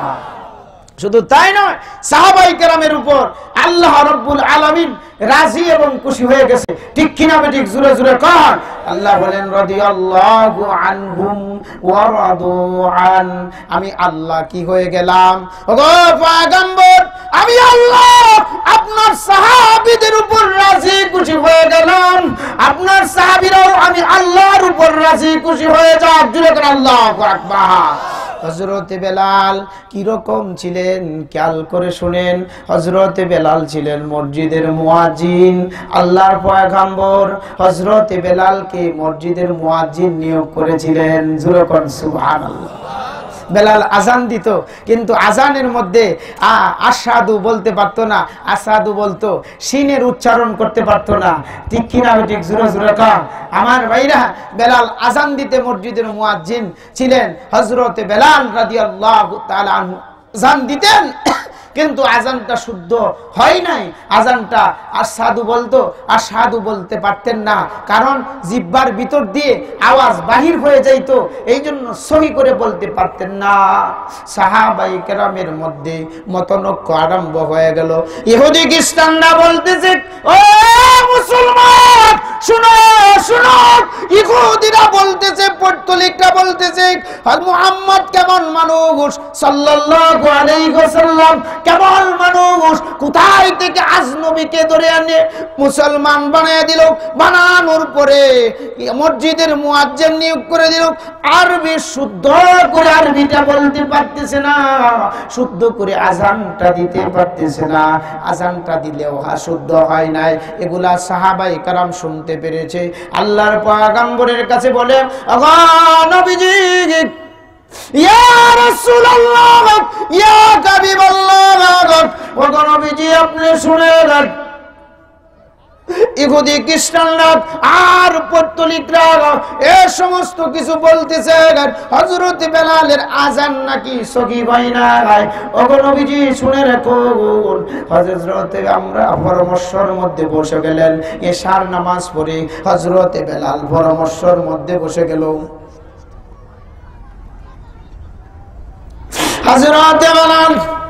শুধু তাই নয়, সাহাবায়ে কেরামের উপর আল্লাহ রাব্বুল আলামিন রাজি এবং খুশি হয়ে গেছে। ঠিক কিনা বেঠিক? জোরে জোরে কর। আল্লাহ বলেন রাদিয়াল্লাহু আনহুম ওয়া রাদু আন। আমি আল্লাহ কি হয়ে গেলাম? ওগো পয়গম্বর, আমি আল্লাহ আপনার সাহাবীদের উপর রাজি খুশি হয়ে গেলাম। আপনার সাহাবীরাও আমি আল্লাহর উপর রাজি খুশি হয়ে যাক। জোরে করে আল্লাহু আকবার। হযরত বেলাল কিরকম ছিলেন খেয়াল করে শুনেন। হযরত বেলাল ছিলেন মসজিদের মুয়াজ্জিন। আল্লাহর পয়গম্বর হযরত বেলালকে মসজিদের মুয়াজ্জিন নিয়োগ করেছিলেন। জোরে কোন সুবহানাল্লাহ। বেলাল আজান দিত, কিন্তু আজানের মধ্যে আশহাদু বলতে পারতো না, আসাদু বলতো, শিনের উচ্চারণ করতে পারতো না। ঠিক কিনা ঠিক? জোরে জোরে কর। আমার ভাইরা, বেলাল আজান দিতে মসজিদের মুয়াজ্জিন ছিলেন। হযরতে বেলাল রাদিয়াল্লাহু তাআলা আনহু আজান দিতেন, কিন্তু আজানটা শুদ্ধ হয় নাই। আজানটা আশহাদু বলতো, আশহাদু বলতে পারতেন না, কারণ জিহ্বার ভিতর দিয়ে আওয়াজ বাহির হয়ে যাইত। এই জন্য সহি করে বলতে পারতেন না। সাহাবায়ে কেরামের মধ্যে মতনৈক্য আরম্ভ হয়ে গেল। ইহুদি খ্রিস্টানরা বলতেছে, ও মুসলমান শুনো শুনো, ইহুদিরা বলতেছে, পৌত্তলিকরা বলতেছে, মুহাম্মদ কেমন মানুষ, সাল্লাল্লাহু আলাইহি ওয়াসাল্লাম কেমন মানুষ, কোথায় থেকে আজনবীকে ধরে আনে মুসলমান বানিয়ে দিল। বানানোর পরে মসজিদের মুয়াজ্জিন নিয়োগ করে দিল। আরবি শুদ্ধ করে আরবিটা বলতে পারতেছে না, শুদ্ধ করে আজানটা দিতে পারতেছে না। আজানটা দিলেও শুদ্ধ হয় নাই। এগুলা সাহাবায়ে কেরাম শুনতে পেরেছে। আল্লাহর পয়গম্বরের কাছে বলে, ওগো নবীজি, ইয়া রাসূলুল্লাহ, ইয়া হাবিবাল্লাহ, ওগো নবীজি আপনি শুনেন। ইহুদি খ্রিস্টানরা আর পৌত্তলিকরা এই সমস্ত কিছু বলতেছে হযরত বেলালের আজান নাকি সহি হয় না। ওগো নবীজি শুনে রাখুন। হযরত আমরা পরামর্শের মধ্যে বসে গেলেন। এশার নামাজ পড়ে হযরত বেলাল পরামর্শের মধ্যে বসে গেল। হযরত বেলাল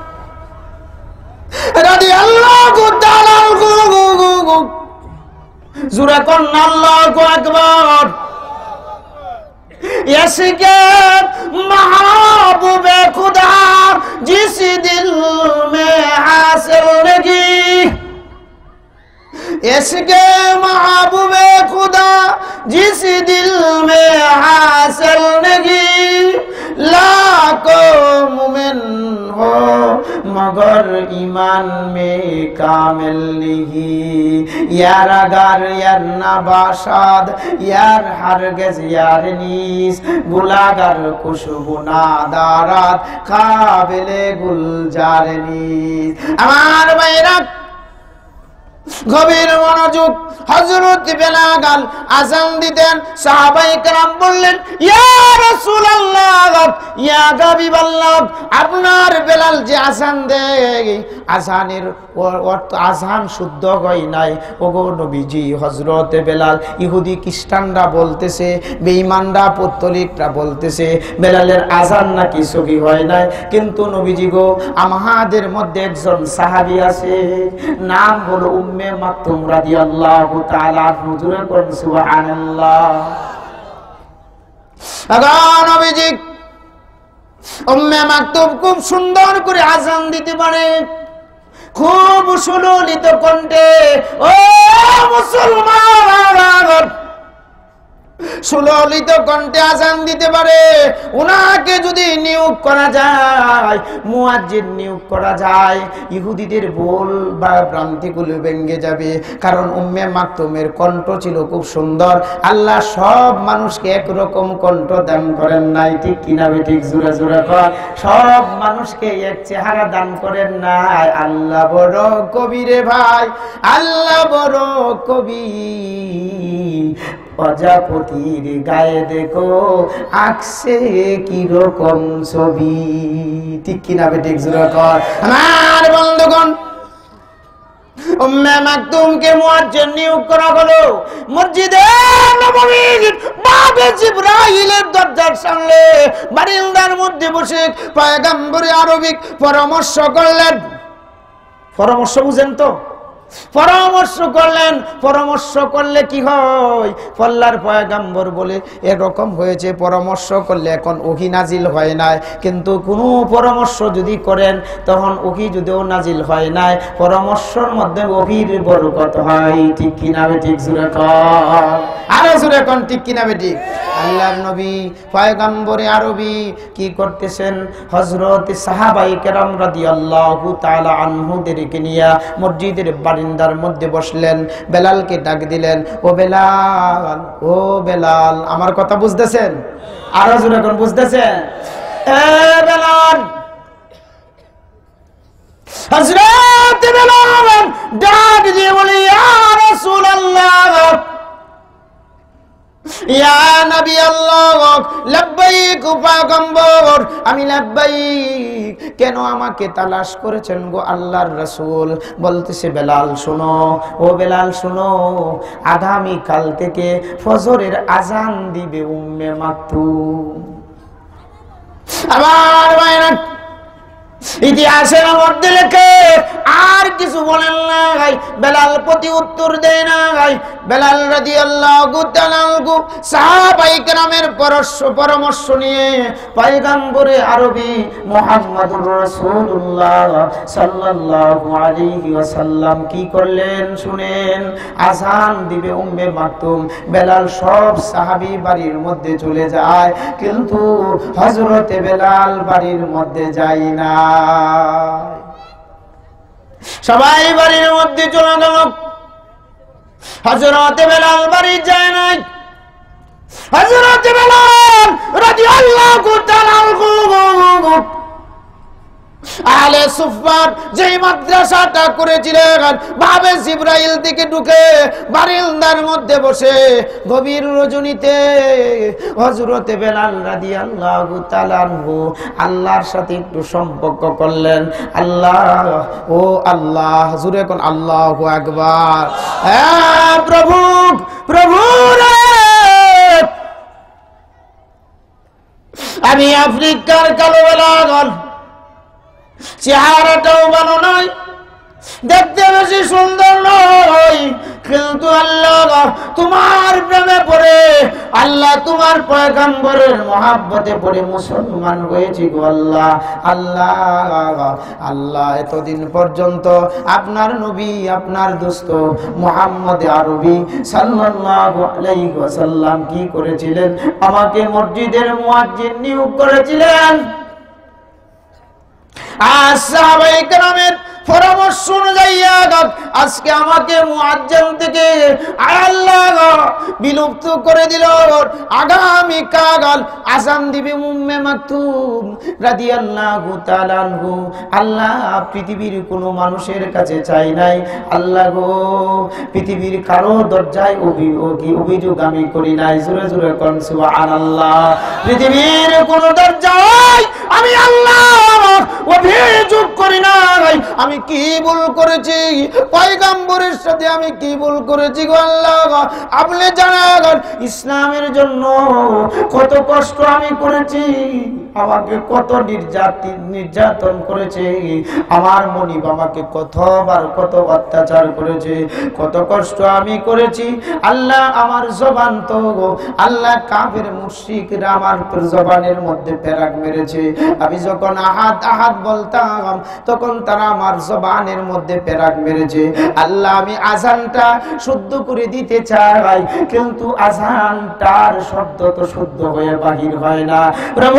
রাদিয়াল্লাহু তাআলা আনহু জোরে কোন আল্লাহু আকবার। ইসকে महबूबे खुदा जिस दिल में हासिल लगी, इसके महबूबे खुदा जिस दिल में हासिल लगी, लाखों मोमिन हो मगर ईमान में कामिल नहीं। यार अगर यार नबाशाद यार हरगिज़ यार नीस, गुलागर खुशबू नादारात काबिले गुलजार नीस। আমার ভাইরা, গভীর মনোযোগ। হযরত বেলাল আযান দিতেন, সাহাবায়ে কেরাম বললেন, ইয়া রাসূলুল্লাহ, ইয়া হাবিবাল্লাহ, আপনার বেলাল যে আযান দেয়, আযানের অর্থ আযান শুদ্ধ হয় নাই। ওগো নবীজি, হযরত বেলাল, ইহুদি খ্রিস্টানরা বলতেছে, বেঈমানরা পত্তলিকরা বলতেছে বেলালের আযান নাকি সহি হয় নাই। কিন্তু নবীজি গো, আমাদের মধ্যে একজন সাহাবী আছে, নাম হলো উম্মে মাকতুম রাদিয়াল্লাহু তাআলা আনহা। জোরে করুন সুবহানাল্লাহ। নবীজি উম্মে মাকতুম খুব সুন্দর করে আযান দিতে পারে, খুব সুললিত কণ্ঠে। ও মুসলমান, সুললিত কণ্ঠে আযান দিতে পারে। উনাকে যদি নিয়োগ করা যায়, মুয়াজ্জিন নিয়োগ করা যায়, ইহুদিদের ভুল বা ভ্রান্তিগুলো ভেঙে যাবে। কারণ উম্মে মাকতুমের কণ্ঠ ছিল খুব সুন্দর। আল্লাহ সব মানুষকে একরকম কণ্ঠ দান করেন নাই, ঠিক কিনা ঠিক? জোরে জোরে কর। সব মানুষকে এক চেহারা দান করেন নাই। আল্লাহ বড় কবি রে ভাই, আল্লাহ বড় কবি। প্রজাপতির গায়ে দেখো আঁকছে কিরকম ছবি, ঠিক কিনা ঠিক? জোরে কর। আমার বন্ধুগণ, উম্মে মাকতুমকে মুয়াজ্জিন নিয়োগ করা হলো। মসজিদে নববীর বাবে জিবরাইলের দরজার সামনে বারিন্দার মধ্যে বসে পয়গম্বরে আরবিক পরামর্শ করলেন। পরামর্শ বুঝেন তো? পরামর্শ করলেন। পরামর্শ করলে কি হয়? আল্লাহর পয়গম্বর বলে এরকম হয়েছে, পরামর্শ করলে এখন ওহী নাজিল হয় নাই, কিন্তু কোনো পরামর্শ যদি করেন তখন ওহী যদিও নাজিল হয় নাই, পরামর্শের মধ্যে ওহীর বরকত হয়, ঠিক কিনা ঠিক? জোরে কর, আরো জোরে কোন, ঠিক কিনা ঠিক? আল্লাহর নবী পয়গম্বরে আরবি কি করতেছেন? হযরত সাহাবায়ে কেরাম রাদিয়াল্লাহু তাআলা আনহুদেরকে নিয়ে মসজিদের বারিন্দার মধ্যে বসলেন। বেলালকে ডাক দিলেন, ও বেলাল, ও বেলাল, আমার কথা বুঝতেছেন? আরো জোরে কোন, বুঝতেছেন? এ বেলাল, হযরত বেলাল ডাক দিয়ে বলে, ইয়া রাসূলুল্লাহ, ইয়া নবী আল্লাহ, লাব্বাইক পয়গম্বর, আমি লাব্বাইক। কেন আমাকে তালাশ করেছেন গো আল্লাহর রাসূল? বলতেছে, বেলাল শোনো, ও বেলাল শোনো, আগামী কাল থেকে ফজরের আযান দিবে উম্মে মাকতুম। আবার বাইরে ইতিহাসের মধ্যে লেখে, আর কিছু বলেন নাই, বেলাল প্রতি উত্তর দেয় নাই। বেলাল রাদিয়াল্লাহু তাআলা সাহাবায়ে কেরামের পরামর্শ নিয়ে পয়গম্বরে আরবি মুহাম্মদুর রাসূলুল্লাহ সাল্লাল্লাহু আলাইহি ওয়াসাল্লাম কি করলেন শুনেন। আযান দিবে উম্মে মাকতুম। বেলাল সব সাহাবী বাড়ির মধ্যে চলে যায়, কিন্তু হযরতে বেলাল বাড়ির মধ্যে যায় না। সবাই বাড়ির মধ্যে চলে গেল, হযরতে বেলাল বাড়ি যায় নাই। হযরতে বেলাল রাদিয়াল্লাহু তাআলা আনহু আহলে সুফফার যে মাদ্রাসাটা করেছিলেন, বাবে জিবরাইল থেকে ঢুকে বারিন্দার মধ্যে বসে গভীর রজনীতে হযরতে বেলাল রাদিয়াল্লাহু তাআলা আনহু আল্লাহর সাথে একটু সম্পর্ক করলেন। আল্লাহ, ও আল্লাহ, জোরে কোন আল্লাহু আকবার। হ্যাঁ প্রভু, প্রভু রে, আমি আফ্রিকার কালো বেলাল, চেহারাটাও ভালো নয়, দেখতে বেশি সুন্দর নয়, কিন্তু আল্লাহ তোমার প্রেমে পড়ে, আল্লাহ তোমার পয়গম্বরের মহব্বতে পড়ে মুসলমান হয়েছি গো আল্লাহ। আল্লাহ, আল্লাহ এতদিন পর্যন্ত আপনার নবী, আপনার দোস্ত মুহাম্মদ আরবি সাল্লাল্লাহু আলাইহি ওয়াসাল্লাম কি করেছিলেন? আমাকে মসজিদের মুয়াজ্জিন নিয়োগ করেছিলেন। আর সাহাবায়ে কেরামের পরামর্শ অনুযায়ী আজকে আমাকে মুআজ্জাম থেকে আল্লাহ বিলুপ্ত করে দিল। আগামী কাল আযান দিবে উম্মে মাকতুম রাদিয়াল্লাহু তাআলা আনহু। আল্লাহ পৃথিবীর কোনো মানুষের কাছে চাই নাই আল্লাহ গো, পৃথিবীর কারো দরজায় অভিযোগ আমি করি নাই। জোরে জোরে কোন সুবহানাল্লাহ। পৃথিবীর কোন দরজায় আমি আল্লাহ অভিযোগ করি নাই আমি কি ভুল করেছি, পয়গম্বরের সাথে আমি কি ভুল করেছি গো আল্লাহ আপনি জানেন। ইসলামের জন্য কত কষ্ট আমি করেছি, আমাকে কত নির্যাতন করেছে, আমার মনিব আমাকে কতবার কত অত্যাচার করেছে, কত কষ্ট আমি করেছি। আল্লাহ আমার জবান তো আল্লাহ কাফের মুশরিকরা আমার জবানের মধ্যে পেরাক মেরেছে। আমি যখন আহাদ আহাদ বলতাম তখন তারা আমার জবানের মধ্যে পেরাক মেরেছে। আল্লাহ আমি আযানটা শুদ্ধ করে দিতে চাই, কিন্তু আযানটার শব্দ তো শুদ্ধ হয়ে বাহির হয় না। প্রভু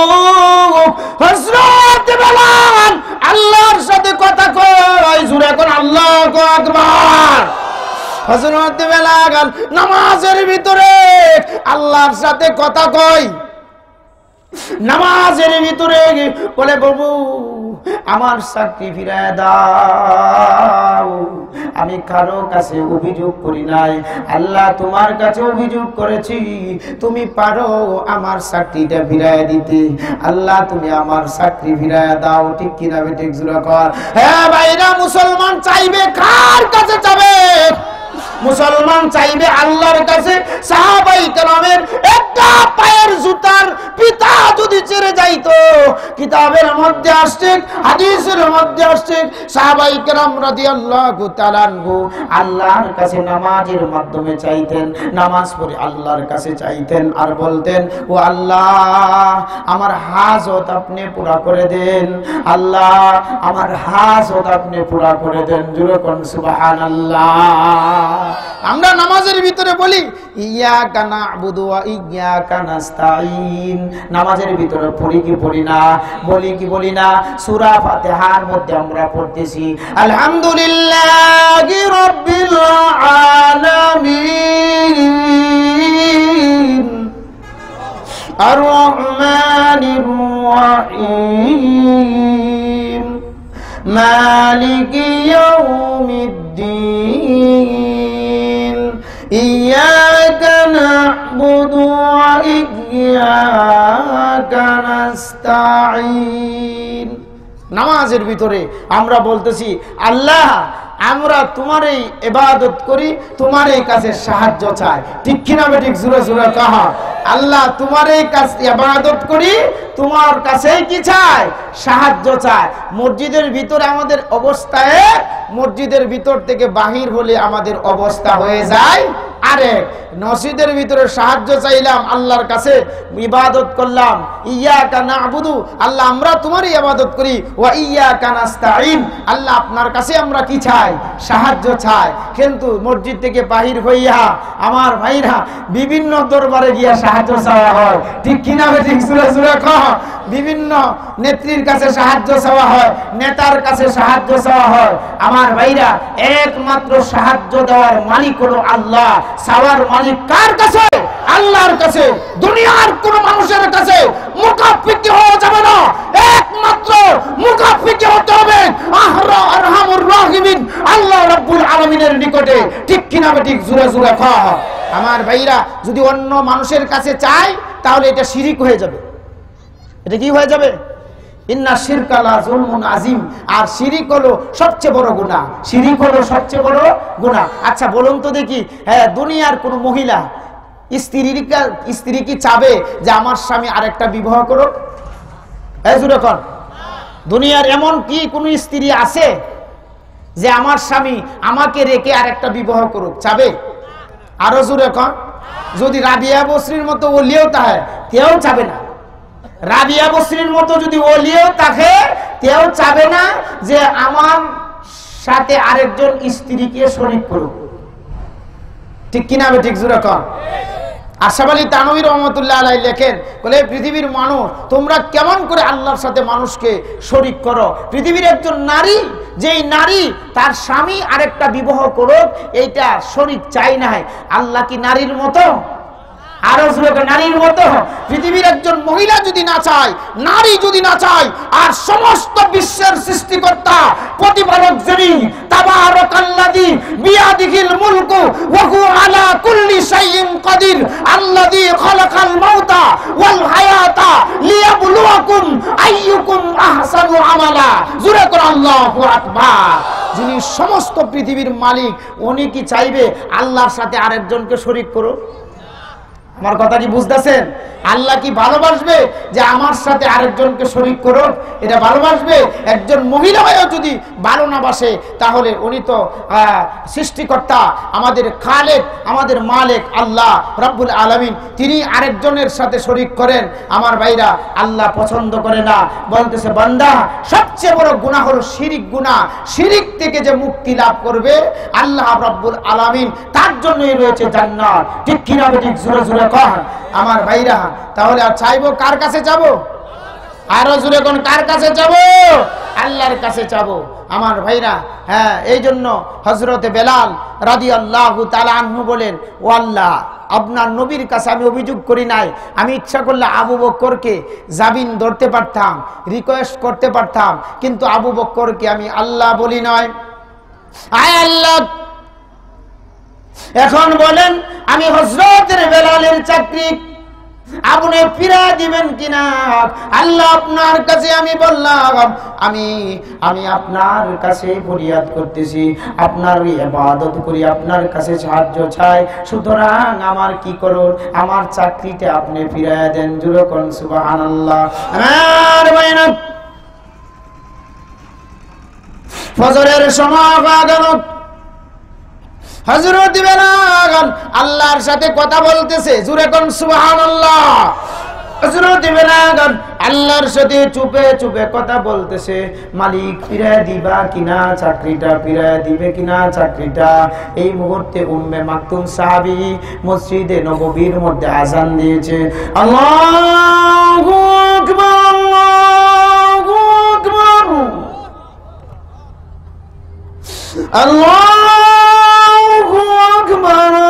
হযরত বেলাল আল্লাহর সাথে কথা কয়, জোরে এখন আল্লাহু আকবার। হযরত বেলাল নামাজের ভিতরে আল্লাহর সাথে কথা কয়, নামাজের ভিতরে বলে বাবু আমার চাকরি ফিরায় দাও। আমি কারো কাছে অভিযোগ করি নাই আল্লাহ, তোমার কাছে অভিযোগ করেছি, তুমি পারো আমার চাকরিটা ফিরায় দিতে। আল্লাহ তুমি আমার চাকরি ফিরায় দাও। ঠিক কিনা ঠিক জোরে কর। হ্যাঁ ভাইরা, মুসলমান চাইবে কার কাছে যাবে? মুসলমান চাইবে আল্লাহর কাছে। সাহাবায়ে কেরামের একটা পায়ের জুতার পিতা যদি ছেড়ে যাইতো, কিতাবের মধ্যে আসছে, হাদিসের মধ্যে আসছে, সাহাবায়ে কেরাম রাদিয়াল্লাহু তাআলা আনহু আল্লাহর কাছে নামাজের মাধ্যমে চাইতেন, নামাজ পড়ে আল্লাহর কাছে চাইতেন আর বলতেন ও আল্লাহ আমার হাজত আপনি পুরা করে দেন, আল্লাহ আমার হাজত আপনি পুরা করে দেন। জোরে কোন সুবহানাল্লাহ। আমরা নামাজের ভিতরে বলি ইয়াকা না'বুদু ওয়া ইয়াকা নাস্তাঈন। নামাজের ভিতরে পড়ি কি পড়ি না, বলি কি বলি না? সূরা ফাতিহার মধ্যে আমরা পড়তেছি আলহামদুলিল্লাহি রাব্বিল আলামিন আর রহমানির রহিম মালিকি ইয়াউমিদ্দিন ইয়্যাকা না'বুদু ওয়া ইয়্যাকা নাস্তাঈন। নামাজের ভিতরে আমরা বলতেছি আল্লাহ আমরা তোমারই ইবাদত করি, তোমারই কাছে সাহায্য চাই। ঠিক কিনা ঠিক জোরে জোরে কাহা। আল্লাহ তোমারই কাছে ইবাদত করি, তোমার কাছেই কি চাই? সাহায্য চাই। মসজিদের ভিতরে আমাদের অবস্থা এক, মসজিদের ভিতর থেকে বাহির হলে আমাদের অবস্থা হয়ে যায় আরেক। মসজিদের ভিতরে সাহায্য চাইলাম আল্লাহর কাছে, ইবাদত করলাম, ইয়্যাকা না'বুদু আল্লাহ আমরা তোমারই ইবাদত করি, ওয়া ইয়্যাকা নাস্তাঈন আল্লাহ আপনার কাছে আমরা কি চাই? সাহায্য চাই। কিন্তু মসজিদ থেকে বাহির হইয়া আমার ভাইরা বিভিন্ন দরবারে গিয়া সাহায্য চাওয়া হয়। ঠিক কিনা ঠিক জোরে জোরে কহ। বিভিন্ন নেত্রীর কাছে সাহায্য চাওয়া হয়, নেতার কাছে সাহায্য চাওয়া হয়। আমার ভাইরা একমাত্র সাহায্য দেওয়ার মালিক হলো আল্লাহ। চাওয়ার মালিক কার কাছে? আল্লাহর কাছে। দুনিয়ার কোন মানুষের কাছে মুখাফিকি হওয়া যাবে না, একমাত্র মুখাফিকি হতে হবে আরহামুর রাহিমিন আল্লাহ রাব্বুল আলামিনের নিকটে। ঠিক কিনা ঠিক জোরে জোরে কহ। আমার ভাইরা যদি অন্য মানুষের কাছে চাই তাহলে এটা শিরিক হয়ে যাবে। এটা কি হয়ে যাবে? ইন্না শিরকা লা যুলমুন আযীম। আর শিরিক হলো সবচেয়ে বড় গুনাহ। শিরিক হলো সবচেয়ে বড় গুনাহ। আচ্ছা বলুন তো দেখি, হ্যাঁ দুনিয়ার কোন মহিলা স্ত্রী কি চাবে যে আমার স্বামী আরেকটা বিবাহ করুক? এই জোরে কোন। দুনিয়ার এমন কি কোন স্ত্রী আছে যে আমার স্বামী আমাকে রেখে আরেকটা বিবাহ করুক? চাবে? আরো জোরে কোন। যদি রাবিয়া বসরির মতো ওলিও তাহে কেউ চাবে না। রাবিয়া বসরির মতো যদি ওলিও থাকে কেউ চাবে না যে আমার সাথে আরেকজন স্ত্রীকে শরীক করুক। ঠিক কিনা ঠিক জোরে কর। আশরাফ আলী থানভী রহমাতুল্লাহ আলাইহি লেখেন, বলে পৃথিবীর মানুষ তোমরা কেমন করে আল্লাহর সাথে মানুষকে শরীক করো। পৃথিবীর একজন নারী, যেই নারী তার স্বামী আরেকটা বিবাহ করুক, এইটা শরীক চাই না। আল্লাহ কি নারীর মতো? আরো নারীর মতো? পৃথিবীর একজন মহিলা যদি না চায়, নারী যদি না চায়, আর সমস্ত বিশ্বের সৃষ্টিকর্তা প্রতিপালক যিনি তাবারাকাল্লাযী বিয়াদিহিল মুলকু ওয়া হুয়া আলা কুল্লি শাইইন কাদির আল্লাযী খালাকাল মাউতা ওয়াল হায়াতা লিয়াবলুয়াকুম আইয়ুকুম আহসানু আমালা। জোরে করে আল্লাহু আকবার। যিনি সমস্ত পৃথিবীর মালিক, উনি কি চাইবে আল্লাহর সাথে আরেকজনকে শরীক করো? আমার কথা কি বুঝতেছেন? আল্লাহ কি ভালোবাসবে যে আমার সাথে আরেকজনকে শরীক করো? এটা ভালোবাসবে? একজন মহিলা হয়েও যদি ভালো না বাসে, তাহলে উনি তো সৃষ্টিকর্তা, আমাদের খালেক, আমাদের মালিক আল্লাহ রব্বুল আলামিন, তিনি আরেকজনের সাথে শরীক করেন। আমার ভাইরা, আল্লাহ পছন্দ করে না। বলতেছে, বান্দা সবচেয়ে বড় গুনাহ হলো শিরিক গুনাহ। শিরিক থেকে যে মুক্তি লাভ করবে আল্লাহ রব্বুল আলামিন, তার জন্যই রয়েছে জান্নাত। ঠিক কিনা? ঠিক জোরে জোরে কর আমার ভাইরা। তাহলে আর চাইবো কার কাছে যাব? আরো জোরে কোন কার কাছে যাব? আল্লাহর কাছে যাব আমার ভাইরা। হ্যাঁ, এই জন্য হযরতে বেলাল রাদিয়াল্লাহু তাআলা আনহু বলেন, ও আল্লাহ, আপনার নবীর কাছে আমি অভিযোগ করি নাই, আমি ইচ্ছা করলে আবু বকরকে জামিন ধরতে পারতাম, রিকোয়েস্ট করতে পারতাম, কিন্তু আবু বকরকে আমি আল্লাহ বলি নয়। আয় আল্লাহ, এখন বলেন আমি হযরতের বেলালের চাকরি আপনি ফিরা দিবেন কিনা? আল্লাহ, আপনার কাছে আমি বললাম, আমি আপনার কাছে ফরিয়াদ করতেছি, আপনার ইবাদত করি, আপনার কাছে সাহায্য চাই, সুতরাং আমার কি করুন? আমার চাকরিটা আপনি ফিরাইয়া দেন। জোরে কোন সুবহানাল্লাহ। আমার ভাইরা, ফজরের সময় গেল, হযরত বেলাল আল্লাহর সাথে কথা বলতেছে। জোরে কোন সুবহানাল্লাহ। হযরত বেলাল আল্লাহর সাথে চুপে চুপে কথা বলতেছে, মালিক ফিরায় দিবা কিনা চাকরিটা, ফিরায় দিবে কিনা চাকরিটা। এই মুহূর্তে উম্মে মাকতুম সাহাবী মসজিদে নববীর মধ্যে আযান দিয়েছে। আল্লাহু আকবার, আল্লাহু আকবার, আল্লাহু আকবার,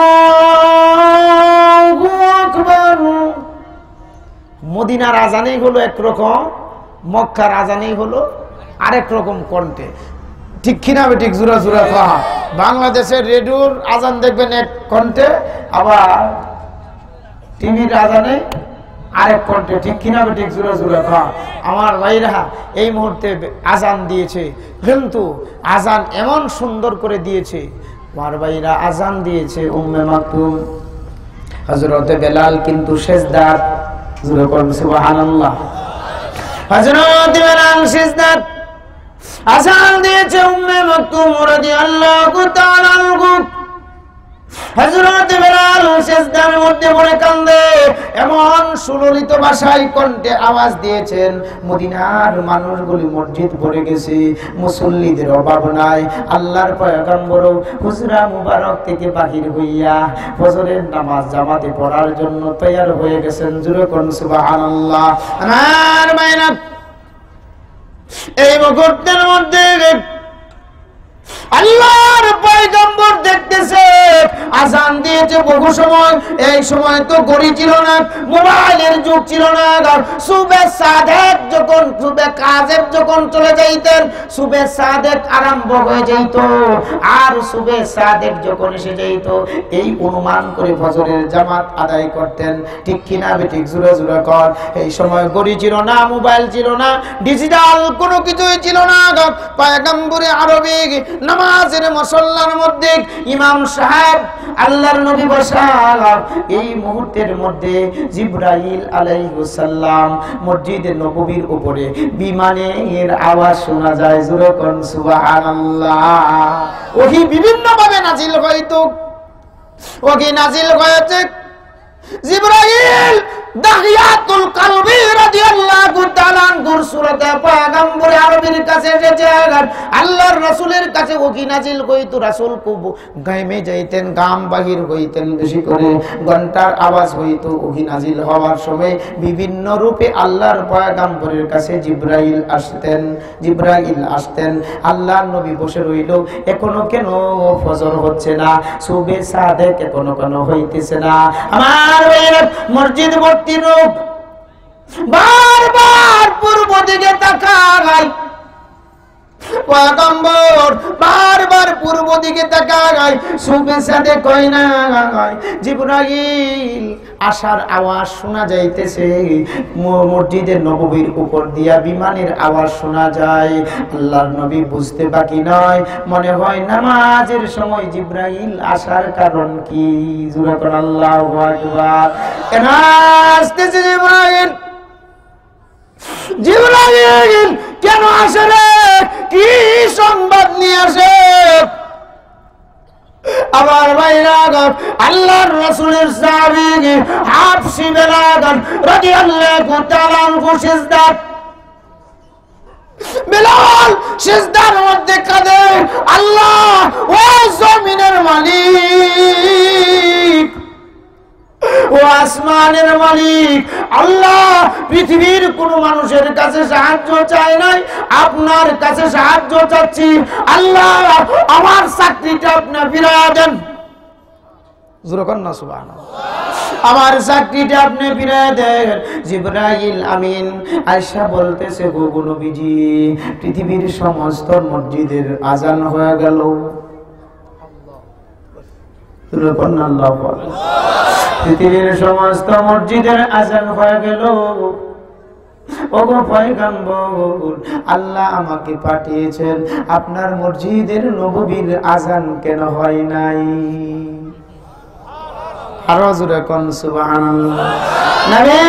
আল্লাহু আকবার। মদিনার আজানেই হলো একরকম, মক্কার আজানেই হলো আরেক রকম কণ্ঠে। ঠিক কিনা? ঠিক জোরে জোরে কহা। বাংলাদেশের রেডিওর আজান দেখবেন এক কণ্ঠে, আবার টিভির আজানে আরেক কণ্ঠে। ঠিক কিনা? ঠিক জোরে জোরে কহা। আমার ভাইরা, এই মুহূর্তে আজান দিয়েছে, কিন্তু আজান এমন সুন্দর করে দিয়েছে। আমার ভাইরা, আজান দিয়েছে উম্মে মাকতুম, হযরতে বেলাল কিন্তু সিজদাত। জোরে কোন সুবহানাল্লাহ। হযরতে বেলাল সিজদাত। আজান দিয়েছে উম্মে মাকতুম রাদিয়াল্লাহু তাআলা আনহু। হযরত বেলাল সিজদার মধ্যে পড়ে কান্দে, এমন সুললিত ভাষায় কণ্ঠে আওয়াজ দিয়েছেন, মদিনার মানুষগুলি মসজিদ ভরে গেছে, মুসল্লিদের অভাব নাই। আল্লাহর পয়গম্বর হুজরা মুবারক থেকে বাহির হইয়া ফজরের নামাজ জামাতে পড়ার জন্য তৈয়ার হয়ে গেছেন। জোরে কোন সুবহানাল্লাহ। আমার মায়েরা, এই মুহূর্তের মধ্যে আল্লাহর পয়গম্বর দেখতেছে আজান দিয়েছে বহু সময়। এই সময় তো ঘড়ি ছিল না, মোবাইলের যুগ ছিল না। সুবে সাদেক যখন, সুবে কাজের যখন চলে যাইতেন, সুবে সাদেক আরম্ভ হয়ে যাইত, আর সুবে সাদেক যখন এসে যাইত, এই অনুমান করে ফজরের জামাত আদায় করতেন। ঠিক কিনা? ঠিক জোরে জোরে কর। এই সময় ঘড়ি ছিল না, মোবাইল ছিল না, ডিজিটাল কোনো কিছুই ছিল না। পয়গম্বরে আরবি নামাজের মুসল্লার মধ্যে ইমাম সাহেব আল্লাহর নবী বসা, এই মুহূর্তের মধ্যে জিবরাইল আলাইহিস সালাম মসজিদে নববীর উপরে বিমানের আওয়াজ শোনা যায়। জোরে কোন সুবহানাল্লাহ। ওহি বিভিন্ন ভাবে নাজিল হয়তো, ওহি নাজিল হয়েছে। জিবরাইল দাহিয়াতুল কালবি রাদিয়াল্লাহু তাআলা আনহুর সূরাতে পয়গম্বর আরবির কাছে এসেছে আল্লাহর রাসূলের কাছে ওহী নাজিল হইতো রাসূল খুব গায়মে যাইতেন গাম বাহির হইতেন বেশি করে ঘন্টার আওয়াজ হইতো ওহী নাজিল হওয়ার সময় বিভিন্ন রূপে আল্লাহর পয়গম্বরের কাছে জিবরাইল আসতেন আল্লাহর নবী বসে রইল এখনো কেন ফজর হচ্ছে না সুবে সাদেক এখনো কেন হইতেছে না আমার মসজিদ ভর্তি লোক বারবার পূর্ব দিকে তাকায় পয়গম্বর বারবার পূর্ব দিকে তাকায় সুবে সাদেক হয় না জিবরাইল আসার আওয়াজ শোনা যাইতেছে মসজিদের নববীর উপর দিয়া বিমানের আওয়াজ শোনা যায় আল্লাহর নবী বুঝতে বাকি নয় মনে হয় নামাজের সময় জিবরাইল আসার কারণ কি জোরে কোন আল্লাহু আকবার কেন আসতেছে জিবরাইল কেন আসে রে কি সংবাদ নিয়ে আসে আমার ভাইরা আল্লাহর রাসূলের সাহাবী হাফসি বেলাল রাদিয়াল্লাহু তাআলা আনহু সিজদা বেলাল সিজদার মধ্যে কাঁদে আল্লাহ ও জমিনের মালিক ও আসমানের মালিক আল্লাহ পৃথিবীর কোন মানুষের কাছে সাহায্য চাই নাই আপনার কাছে সাহায্য চাচ্ছি আল্লাহ আমার চাকরিটা আপনি ফিরিয়ে দেন জোরে কোন না সুবহানাল্লাহ আমার চাকরিটা আপনি ফিরিয়ে দেন জিবরাইল আমিন আয়েশা বলতেছে গো নবীজি পৃথিবীর সমস্ত মসজিদের আজান হয়ে গেল পৃথিবীর সমস্ত মসজিদের আজান হয়ে গেল ওগো পয়গম্বর আল্লাহ আমাকে পাঠিয়েছেন আপনার মসজিদের নববীর আজান কেন হয় নাই আরো জোরে কোন সুবহানাল্লাহ নবী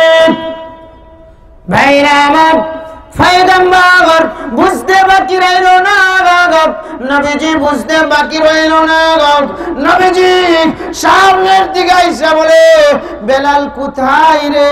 ভাইরা আমার পয়গম্বর বুঝতে বাকি রইল না নবীজি বুঝতে বাকি রইল না নবীজি সামনের দিকে আইসা বলে বেলাল কোথায় রে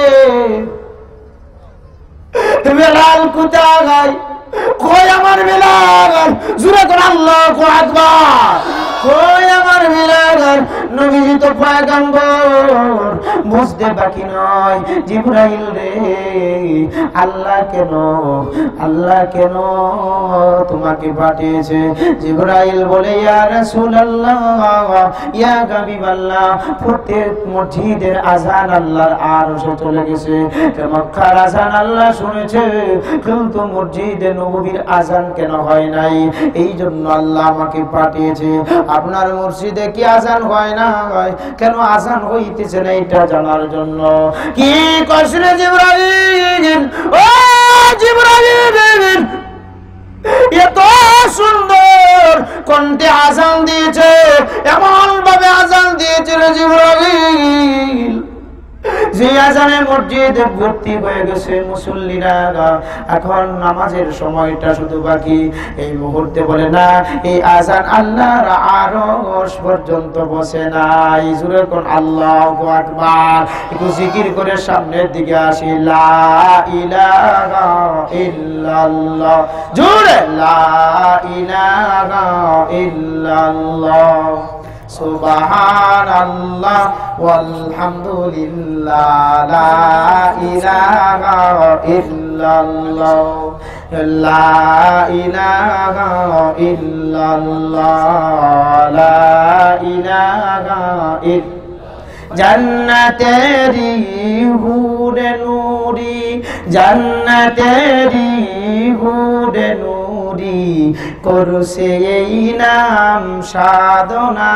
বেলাল কোথায় কই আমার বেলাল জোরে করে আল্লাহু আকবার কই আমার বেলাল নবীজি তো পয়গম্বর বুঝতে বাকি নয় জিবরাইল রে আল্লাহ কেন তোমাকে পাঠিয়েছে জিবরাইল বলে ইয়া রাসূলুল্লাহ ইয়া হাবিবাল্লাহ প্রত্যেক মসজিদের আযান আল্লাহর আরশে চলে গেছে মক্কার আযান আল্লাহ শুনেছে কিন্তু মসজিদে নববীর আযান কেন হয় নাই এই জন্য আল্লাহ আমাকে পাঠিয়েছে আপনার মসজিদে কি আযান হয় না কেন আযান হইতেছে না এটা জানার জন্য কি কষ্ট জিবরাইল ও জিবরাইল এত সুন্দর কোনটি আযান দিয়েছে এমন ভাবে আযান দিয়েছিল জিবরাইল যে আযানে মসজিদ ভর্তি হয়ে গেছে মুসল্লিরা এখন নামাজের সময়টা শুধু বাকি এই মুহূর্তে বলে না এই আযান আল্লাহর আরশ পর্যন্ত বসে নাই জোরে কোন আল্লাহু আকবার একটু জিকির করে সামনের দিকে আসি লা ইলাহা ইল্লাল্লাহ জোরে লা ইলাহা ইল্লাল্লাহ সুবহানাল্লাহ walhamdulillah la ilaha illallah la ilaha illallah la ilaha illallah जन्नतेरी हुरे नूरी जन्नतेरी हुरे नूरी করছে এই নাম সাধনা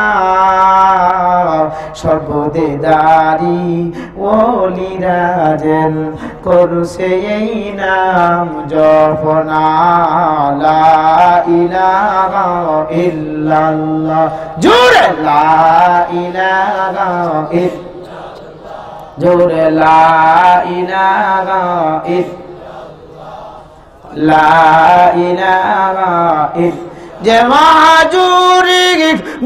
সর্বদেদারি ওলিরাজেন করছে এই নাম জপনা লা ইলাহা ইল্লাল্লাহ জোরে লা ইলাহা জোরে লা ইলাহা লা ইলাহা যে মাহাজুরি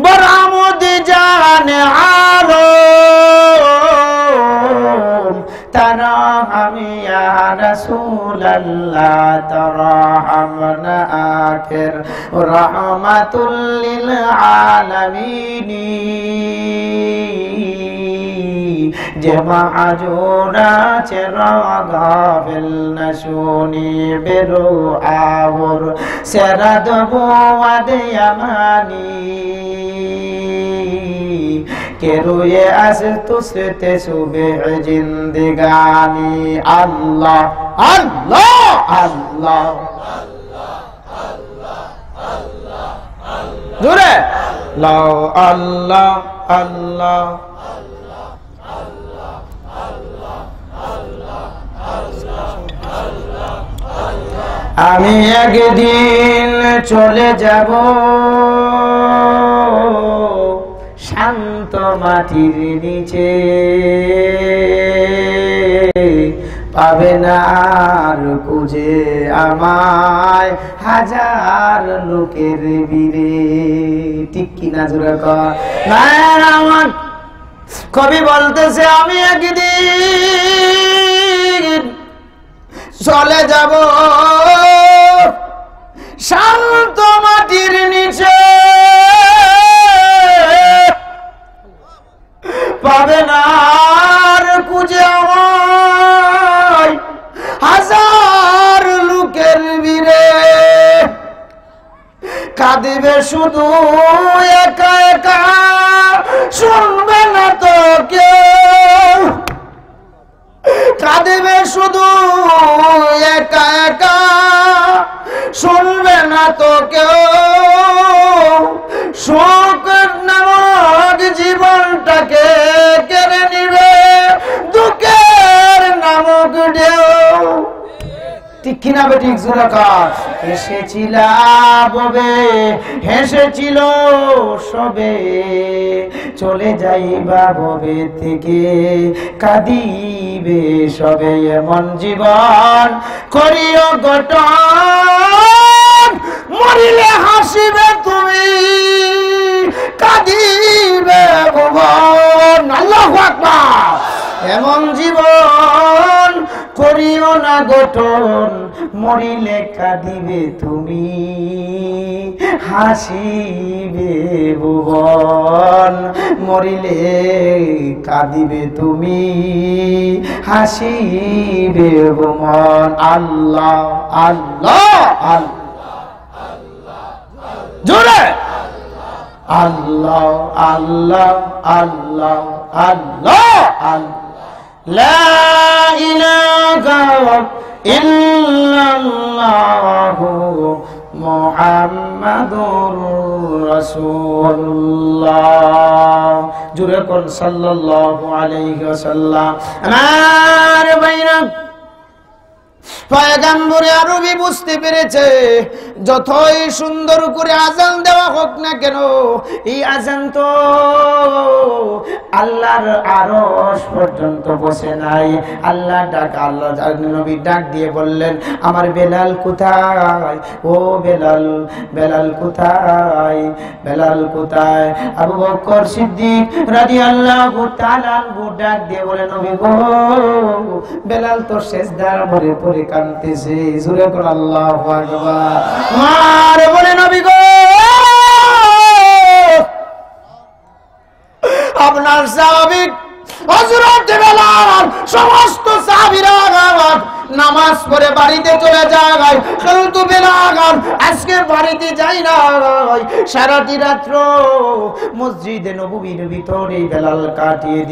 বরামদ জানে আরো তারহাম ইয়া রাসূলাল্লাহ তারহামনা আখির রাহমাতুল লিল আলামিন যে মাহজুরা চেরা গাফিল নশুনি বেরু আওর সেরাদ বুয়াদ ইয়ামানি के रोए आज तुझसे सुबह जिंदगानी अल्लाह अल्लाह अल्लाह जोरे ला अल्लाह अल्लाह আমি একদিন চলে যাব শান্ত মাটির নিচে পাবে না আর খুঁজে আমায় হাজার লোকের ভিড়ে ঠিক কিনা জোরে কর আমার কবি বলতেছে আমি একদিন চলে যাব শান্ত মাটির নিচে পাবে না আর খুঁজে আমায় হাজার লোকের ভিড়ে কাঁদিবে শুধু একা একা শুনবে না তো কেউ কাঁদিবে শুধু একা একা শুনবে না তো কেউ শোক নামক জীবনটাকে কেড়ে নিবে দুঃখের নামক ঢেউ ঠিক কিনা বেঠিক জোরাকার এসেছিলাম ববে হেসেছিল সবে চলে যাইবা ববে থেকে কাঁদিবে সবে এমন জীবন করিও গঠন মরিলে হাসিবে তুমি কাঁদিবে ভুবন আল্লাহু আকবার এমন জীবন করিও না গঠন মরিলে কাঁদিবে তুমি হাসিবে ভুবন মরিলে কাঁদিবে তুমি হাসিবে ভুবন আল্লাহ আল্লাহ আল্লাহ জোরে আল্লাহ আল্লাহ আল্লাহ আল্লাহ আল্লাহ লা ইলাহা ইল্লাল্লাহু মুহাম্মাদুর রাসূলুল্লাহ জোরে কোন সাল্লাল্লাহু আলাইহি ওয়াসাল্লাম আমার ভাইরা পয়গম্বর আরবি বুঝতে পেরেছে যতই সুন্দর করে আজান দেওয়া হোক না কেন এই আজান তো আল্লাহর আরশ পর্যন্ত বসে নাই আল্লাহ ডাক আল্লাহ নবী ডাক দিয়ে বললেন আমার বেলাল কোথায় ও বেলাল বেলাল কোথায় বেলাল কোথায় আবু বকর সিদ্দিক রাদিয়াল্লাহু তাআলা ডাক দিয়ে বলে নবী গো বেলাল তো সিজদার মরে পড়ে কাঁদতেছে জোরে করে আল্লাহু আকবার মার বলে নবী গো আপনার সাহাবী হযরত বেলাল সমস্ত সাহাবীরা নামাজ পড়ে বাড়িতে চলে যায় কিন্তু বেলাল আজকে বাড়িতে যাই না সারাটি রাত্র মসজিদে নববীর ভিতরে বেলাল কাটিয়ে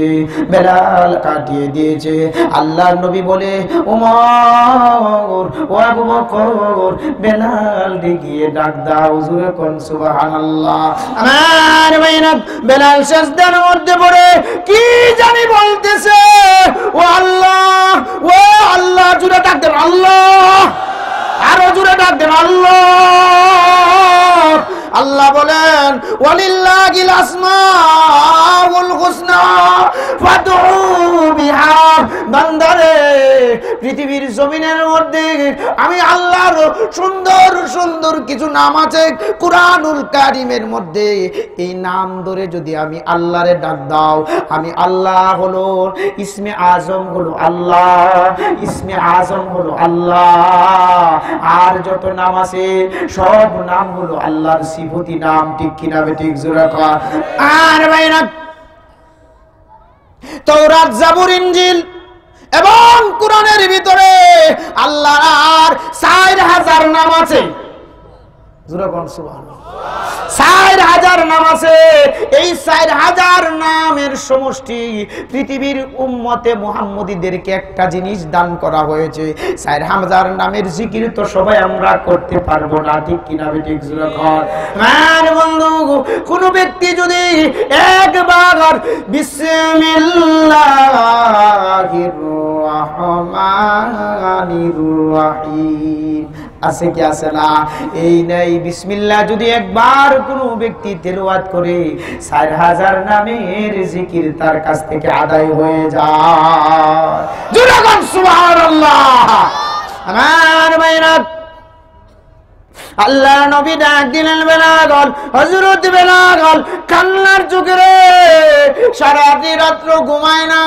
দিয়েছে আল্লাহর নবী বলে ওমর ও আবু বকর বেলাল গিয়ে ডাক দাও জোরে কোন সুবহানাল্লাহ আমার ভাইরা বেলাল সিজদার মধ্যে পড়ে কি জানি বলতেছে ও আল্লাহ ও আল্লাহ জোরে ডাক দেন আল্লাহ আরো জোরে ডাক দেন আল্লাহ আল্লাহ বলেন ওয়ালিল্লাহিল আসমাউল হুসনা ফাদউ বিহা। বান্দারে, পৃথিবীর জমিনের মধ্যে আমি আল্লাহর সুন্দর সুন্দর কিছু নাম আছে কুরআনুল কারীমের মধ্যে। এই নাম ধরে যদি আমি আল্লাহরে ডাক দাও, আমি আল্লাহ হলো ইসমে আজম হলো আল্লাহ, ইসমে আজম হলো আল্লাহ। আর যত নাম আছে সব নাম হলো আল্লাহর সিফতি নাম। ঠিক কিনা বেঠিক জোরে কর। আর ভাইরা, তাওরাত, জাবুর, ইনজিল এবং কোরআনের ভিতরে আল্লাহর 4000 নাম আছে। জোরে কোন সুবহানাল্লাহ। 4000 নাম আছে। এই 4000 নামের সমষ্টি পৃথিবীর উম্মতে মুহাম্মদীদেরকে একটা জিনিস দান করা হয়েছে। 4000 নামের জিকির তো সবাই আমরা করতে পারবো না। ঠিক কিনা বেঠিক জোরে কর। মান বন্ধু, কোন ব্যক্তি যদি একবার বিসমিল্লাহির রহমানির রহিম আছে কি আছে না, এই নাই বিসমিল্লাহ যদি একবার কোন ব্যক্তি তেলাওয়াত করে 4000 নামের জিকির তার কাছ থেকে আদায় হয়ে যায়। জোরে বল সুবহানাল্লাহ। আমার ভাইরা, আল্লাহ নবী ডাক দিলেন বেলাল, হযরত বেলাল কান্নার চোখে রে সারা রাত ঘুমায় না।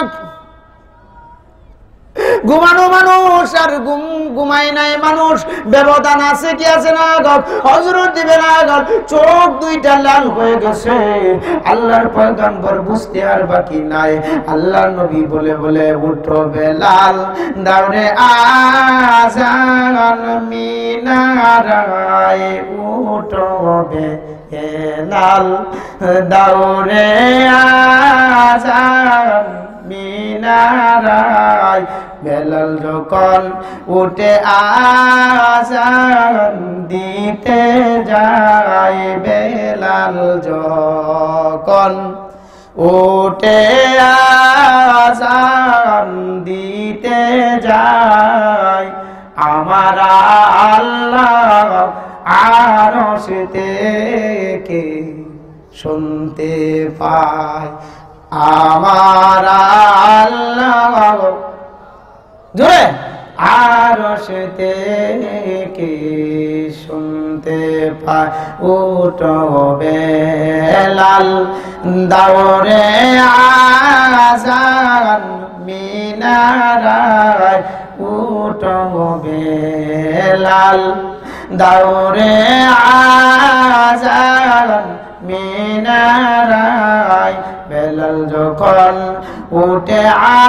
ঘুমানো মানুষ আর ঘুমায় নাই মানুষ, ব্যবধান আছে কি আছে না? হযরত বেলাল চোখ দুইটা লাল হয়ে গেছে। আল্লাহর পয়গম্বর বুঝতে আর বাকি নাই। আল্লাহর নবী বলে বলে উঠো বেলাল, দাওরে আযান মিনারায় উঠো বেলাল, দাওরে আযান মিনারায়। বেলাল যখন উঠে আযান দিতে যায়, বেলাল যখন উঠে আযান দিতে যায়, আমার আল্লাহ আরশ থেকে শুনতে পায়। আমার আল্লাহ জোরে আরশ থেকে শুনতে পায়। উঠো বেলাল, দাওরে আযান মিনারায়। উঠো বেলাল, দাওরে আযান মিনারায়। বেলাল যখন উঠে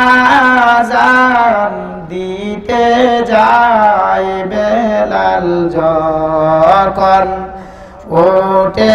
আযান দিতে যায়, বেলাল যখন উঠে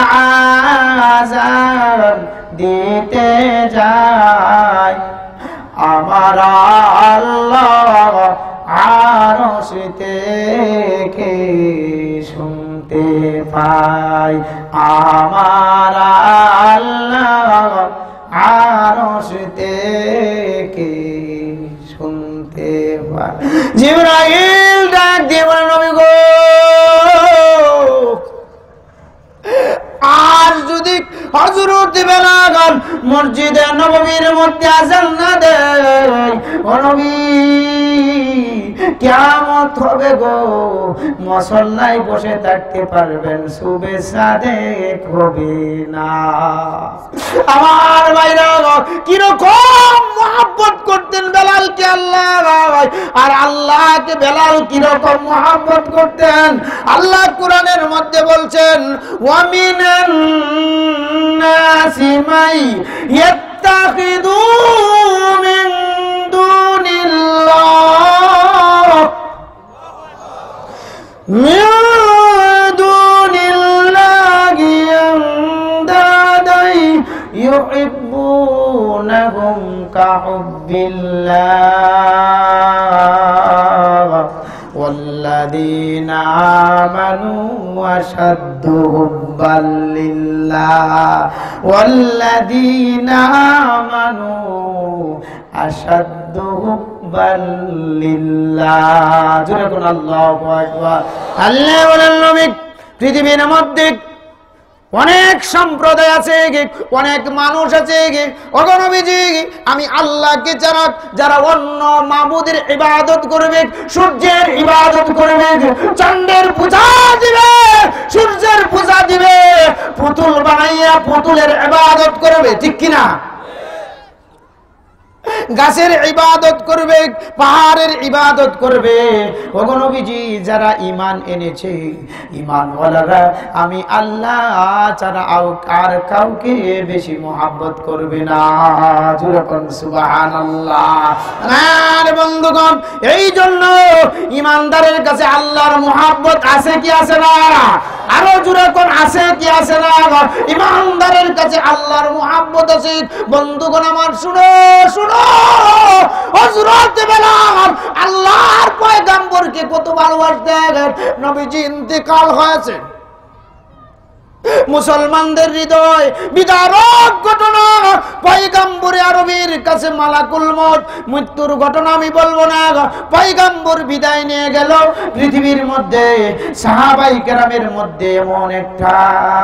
আযান দিতে যায়, আমার আল্লাহ আরশ থেকে শুনতে পায়। আমার আল্লাহ আরশ থেকে শুনতে পায়। জিবরাইল ডাক দিয়ে বলেন, নবী গো, আজ যদি হযরত বেলাল মসজিদে নববীর মধ্যে আযান না দেয়, ও নবী কিয়ামত হবে গো, মুসল্লায় বসে থাকতে পারবেন, সুবে সাদেক হবে না। আমার ভাইরা, কিরকম মহব্বত করতেন বেলালকে আল্লাহ, আর আল্লাহকে বেলাল কিরকম মহব্বত করতেন। আল্লাহ কোরআনের মধ্যে বলছেন, ওয়া মিনান নাসি মাই ইয়াত্তাখিযু মিন দুনিল্লাহ মিন দুনিল্লাহি আনদাদাই ইউহিব্বুনাহুম কাহুব্বিল্লাহ ওয়াল্লাযীনা আমানু আশাদ্দু হুব্বাল লিল্লাহ ওয়াল্লাযীনা আমানু আশাদ্দু হুব্বাল লিল্লাহ। জোরে কোন আল্লাহু আকবার। আল্লাহ বলেন, নবী পৃথিবীর মধ্যে অনেক সম্প্রদায় আছে, অনেক মানুষ আছে। ওগো নবীজি, আমি আল্লাহকে ছাড়া যারা অন্য মাবুদের ইবাদত করবে, সূর্যের ইবাদত করবে, চন্দ্রের পূজা দিবে, সূর্যের পূজা দিবে, পুতুল বানাইয়া পুতুলের ইবাদত করবে, ঠিক কিনা? গাছের ইবাদত করবে, পাহাড়ের ইবাদত করবে। ওগো নবীজি, যারা ঈমান এনেছে, ঈমানওয়ালারা আমি আল্লাহ ছাড়া আর কাউকে বেশি মহব্বত করবে না। জোরে কোন সুবহানাল্লাহ। আর বন্ধুগণ, এই জন্য ঈমানদারের কাছে আল্লাহর মহব্বত আছে কি আছে না? আরো জোরে কোন আছে কি আছে না? ঈমানদারের কাছে আল্লাহর মহব্বত আছে। বন্ধুগণ আমার, শুনো শুনো, হযরত বেলাল আল্লাহর পয়গম্বরকে কত ভালোবাসতেন। নবীজি ইন্তেকাল হয়েছে, মুসলমানদের হৃদয় বিদারক ঘটনা। পয়গম্বর আরবীর কাছে মালাকুল মউত, মৃত্যুর ঘটনা আমি বলবো না। পয়গম্বর বিদায় নিয়ে গেল পৃথিবীর মধ্যে। সাহাবাই কেরামের মধ্যে এমন একটা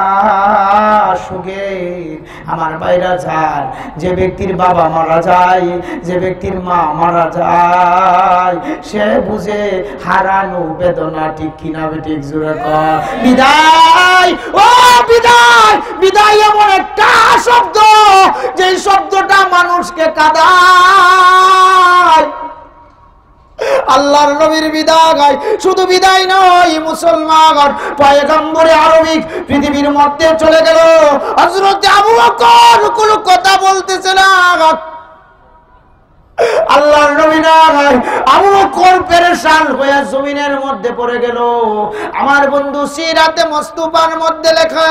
সুখে আমার ভাইরা যান, যে ব্যক্তির বাবা মারা যায়, যে ব্যক্তির মা মারা যায়, সে বুঝে হারানো বেদনা, ঠিক কিনা বেঠিক? জোরে কর। বিদায়, ও বিদায়, বিদায় এমন একটা শব্দ, যে শব্দটা মানুষকে কাঁদায়। আল্লাহর নবীর বিদায় শুধু বিদায় নয়, মুসলমান পয়গম্বরে আরবিক পৃথিবীর মধ্যে চলে গেল। হযরত আবু বকর কোনো কথা বলতেছে না। আল্লাহর নবী নাই, আবু বকর পেরেশান হয়ে জমিনের মধ্যে পড়ে গেল। আমার বন্ধু সিরাতে মুস্তাফার মধ্যে লেখা,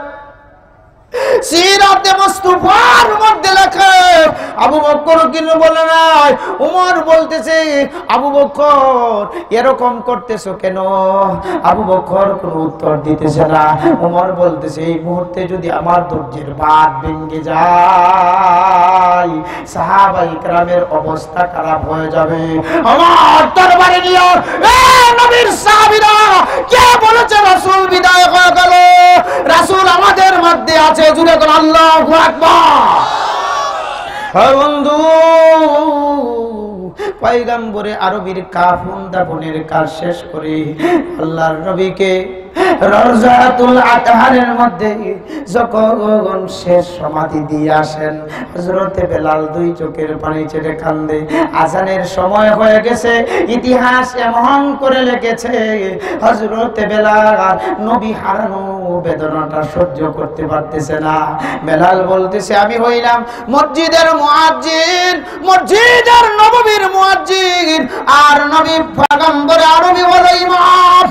সিরাতে মুস্তাফার মধ্যে লেখা, আবু বকর কিন্তু বলে নাই। উমর বলতেছে, আবু বকর এরকম করতেছো কেন? আবু বকর কোনো উত্তর দিতেছে না। উমর বলতেছে, এই মুহূর্তে যদি আমার ধৈর্যের বাঁধ ভেঙে যায়, সাহাবায়ে কেরামের অবস্থা খারাপ হয়ে যাবে। আমার দরবারে নিয়ে নবীর সাহাবীরা কে বলেছে রাসূল বিদায় হয়ে গেল? রাসূল আমাদের মধ্যে আছে। জুড়ে কোন আল্লাহু আকবার। হ্যাঁ বন্ধু, পয়গম্বরে আরবীর কাফন দাফনের কাজ শেষ করে আল্লাহর নবীকে রওজাতুল আতহারের মধ্যে যখন শেষ সমাধি দিয়ে আসেন, হযরতে বেলাল দুই চোখের পানি ছেড়ে কান্দে। আজানের সময় হয়ে গেছে। ইতিহাস এমন করে লিখেছে, হযরতে বেলাল নবী হারানো বেদনাটা সহ্য করতে পারতেছে না। বেলাল বলতেছে, আমি হইলাম মসজিদের মুয়াজ্জিন, মসজিদের নববীর মুয়াজ্জিন, আর নবী পয়গম্বর আরবী হলো ইমাম।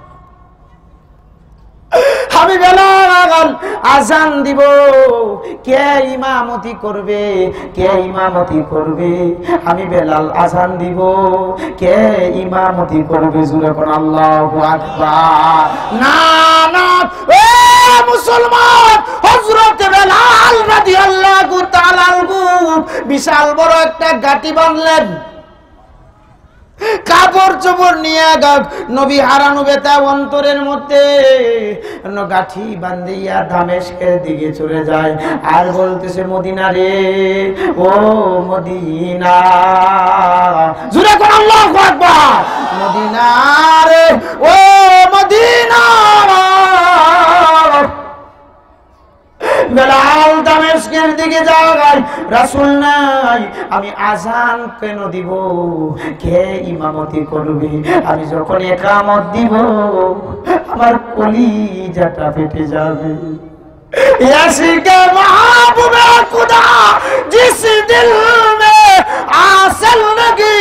আমি বেলাল আজান দিব, কে ইমামতি করবে? কে ইমামতি করবে? আমি বেলাল আজান দিব, কে ইমামতি করবে? জোরে কোন আল্লাহু আকবার। না না, এ মুসলমান, হযরত বেলাল রাদিয়াল্লাহু তাআলা আনহু বিশাল বড় একটা গাটি বাঁধলেন, কাপড় চোপড় নিয়ে নবী হারানো বেতা অন্তরের মধ্যে গাঠি বান্ধিয়া দামেস্কের দিকে চলে যায়। আর বলতেছে, মদিনা রে, ও মদিনা, জোরে কোন আল্লাহু আকবার। মদিনা রে, ও মদিনা। বেলাল দামেস্কের দিকে যায়, রাসূল নাই, আমি আজান কেন দিব? কে ইমামতি করবে? আমি যখন ইকামত দিব, আমার কলিজাটা ফেটে যাবে। याशिके महबूब खुदा जिस दिल में आसल लगी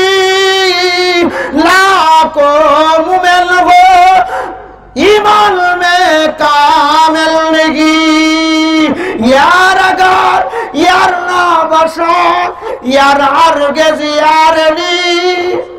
लाखों मुमिन हो ईमान में कामिल लगी यार अगर यार ना बशर यार हरगिज़ यार नहीं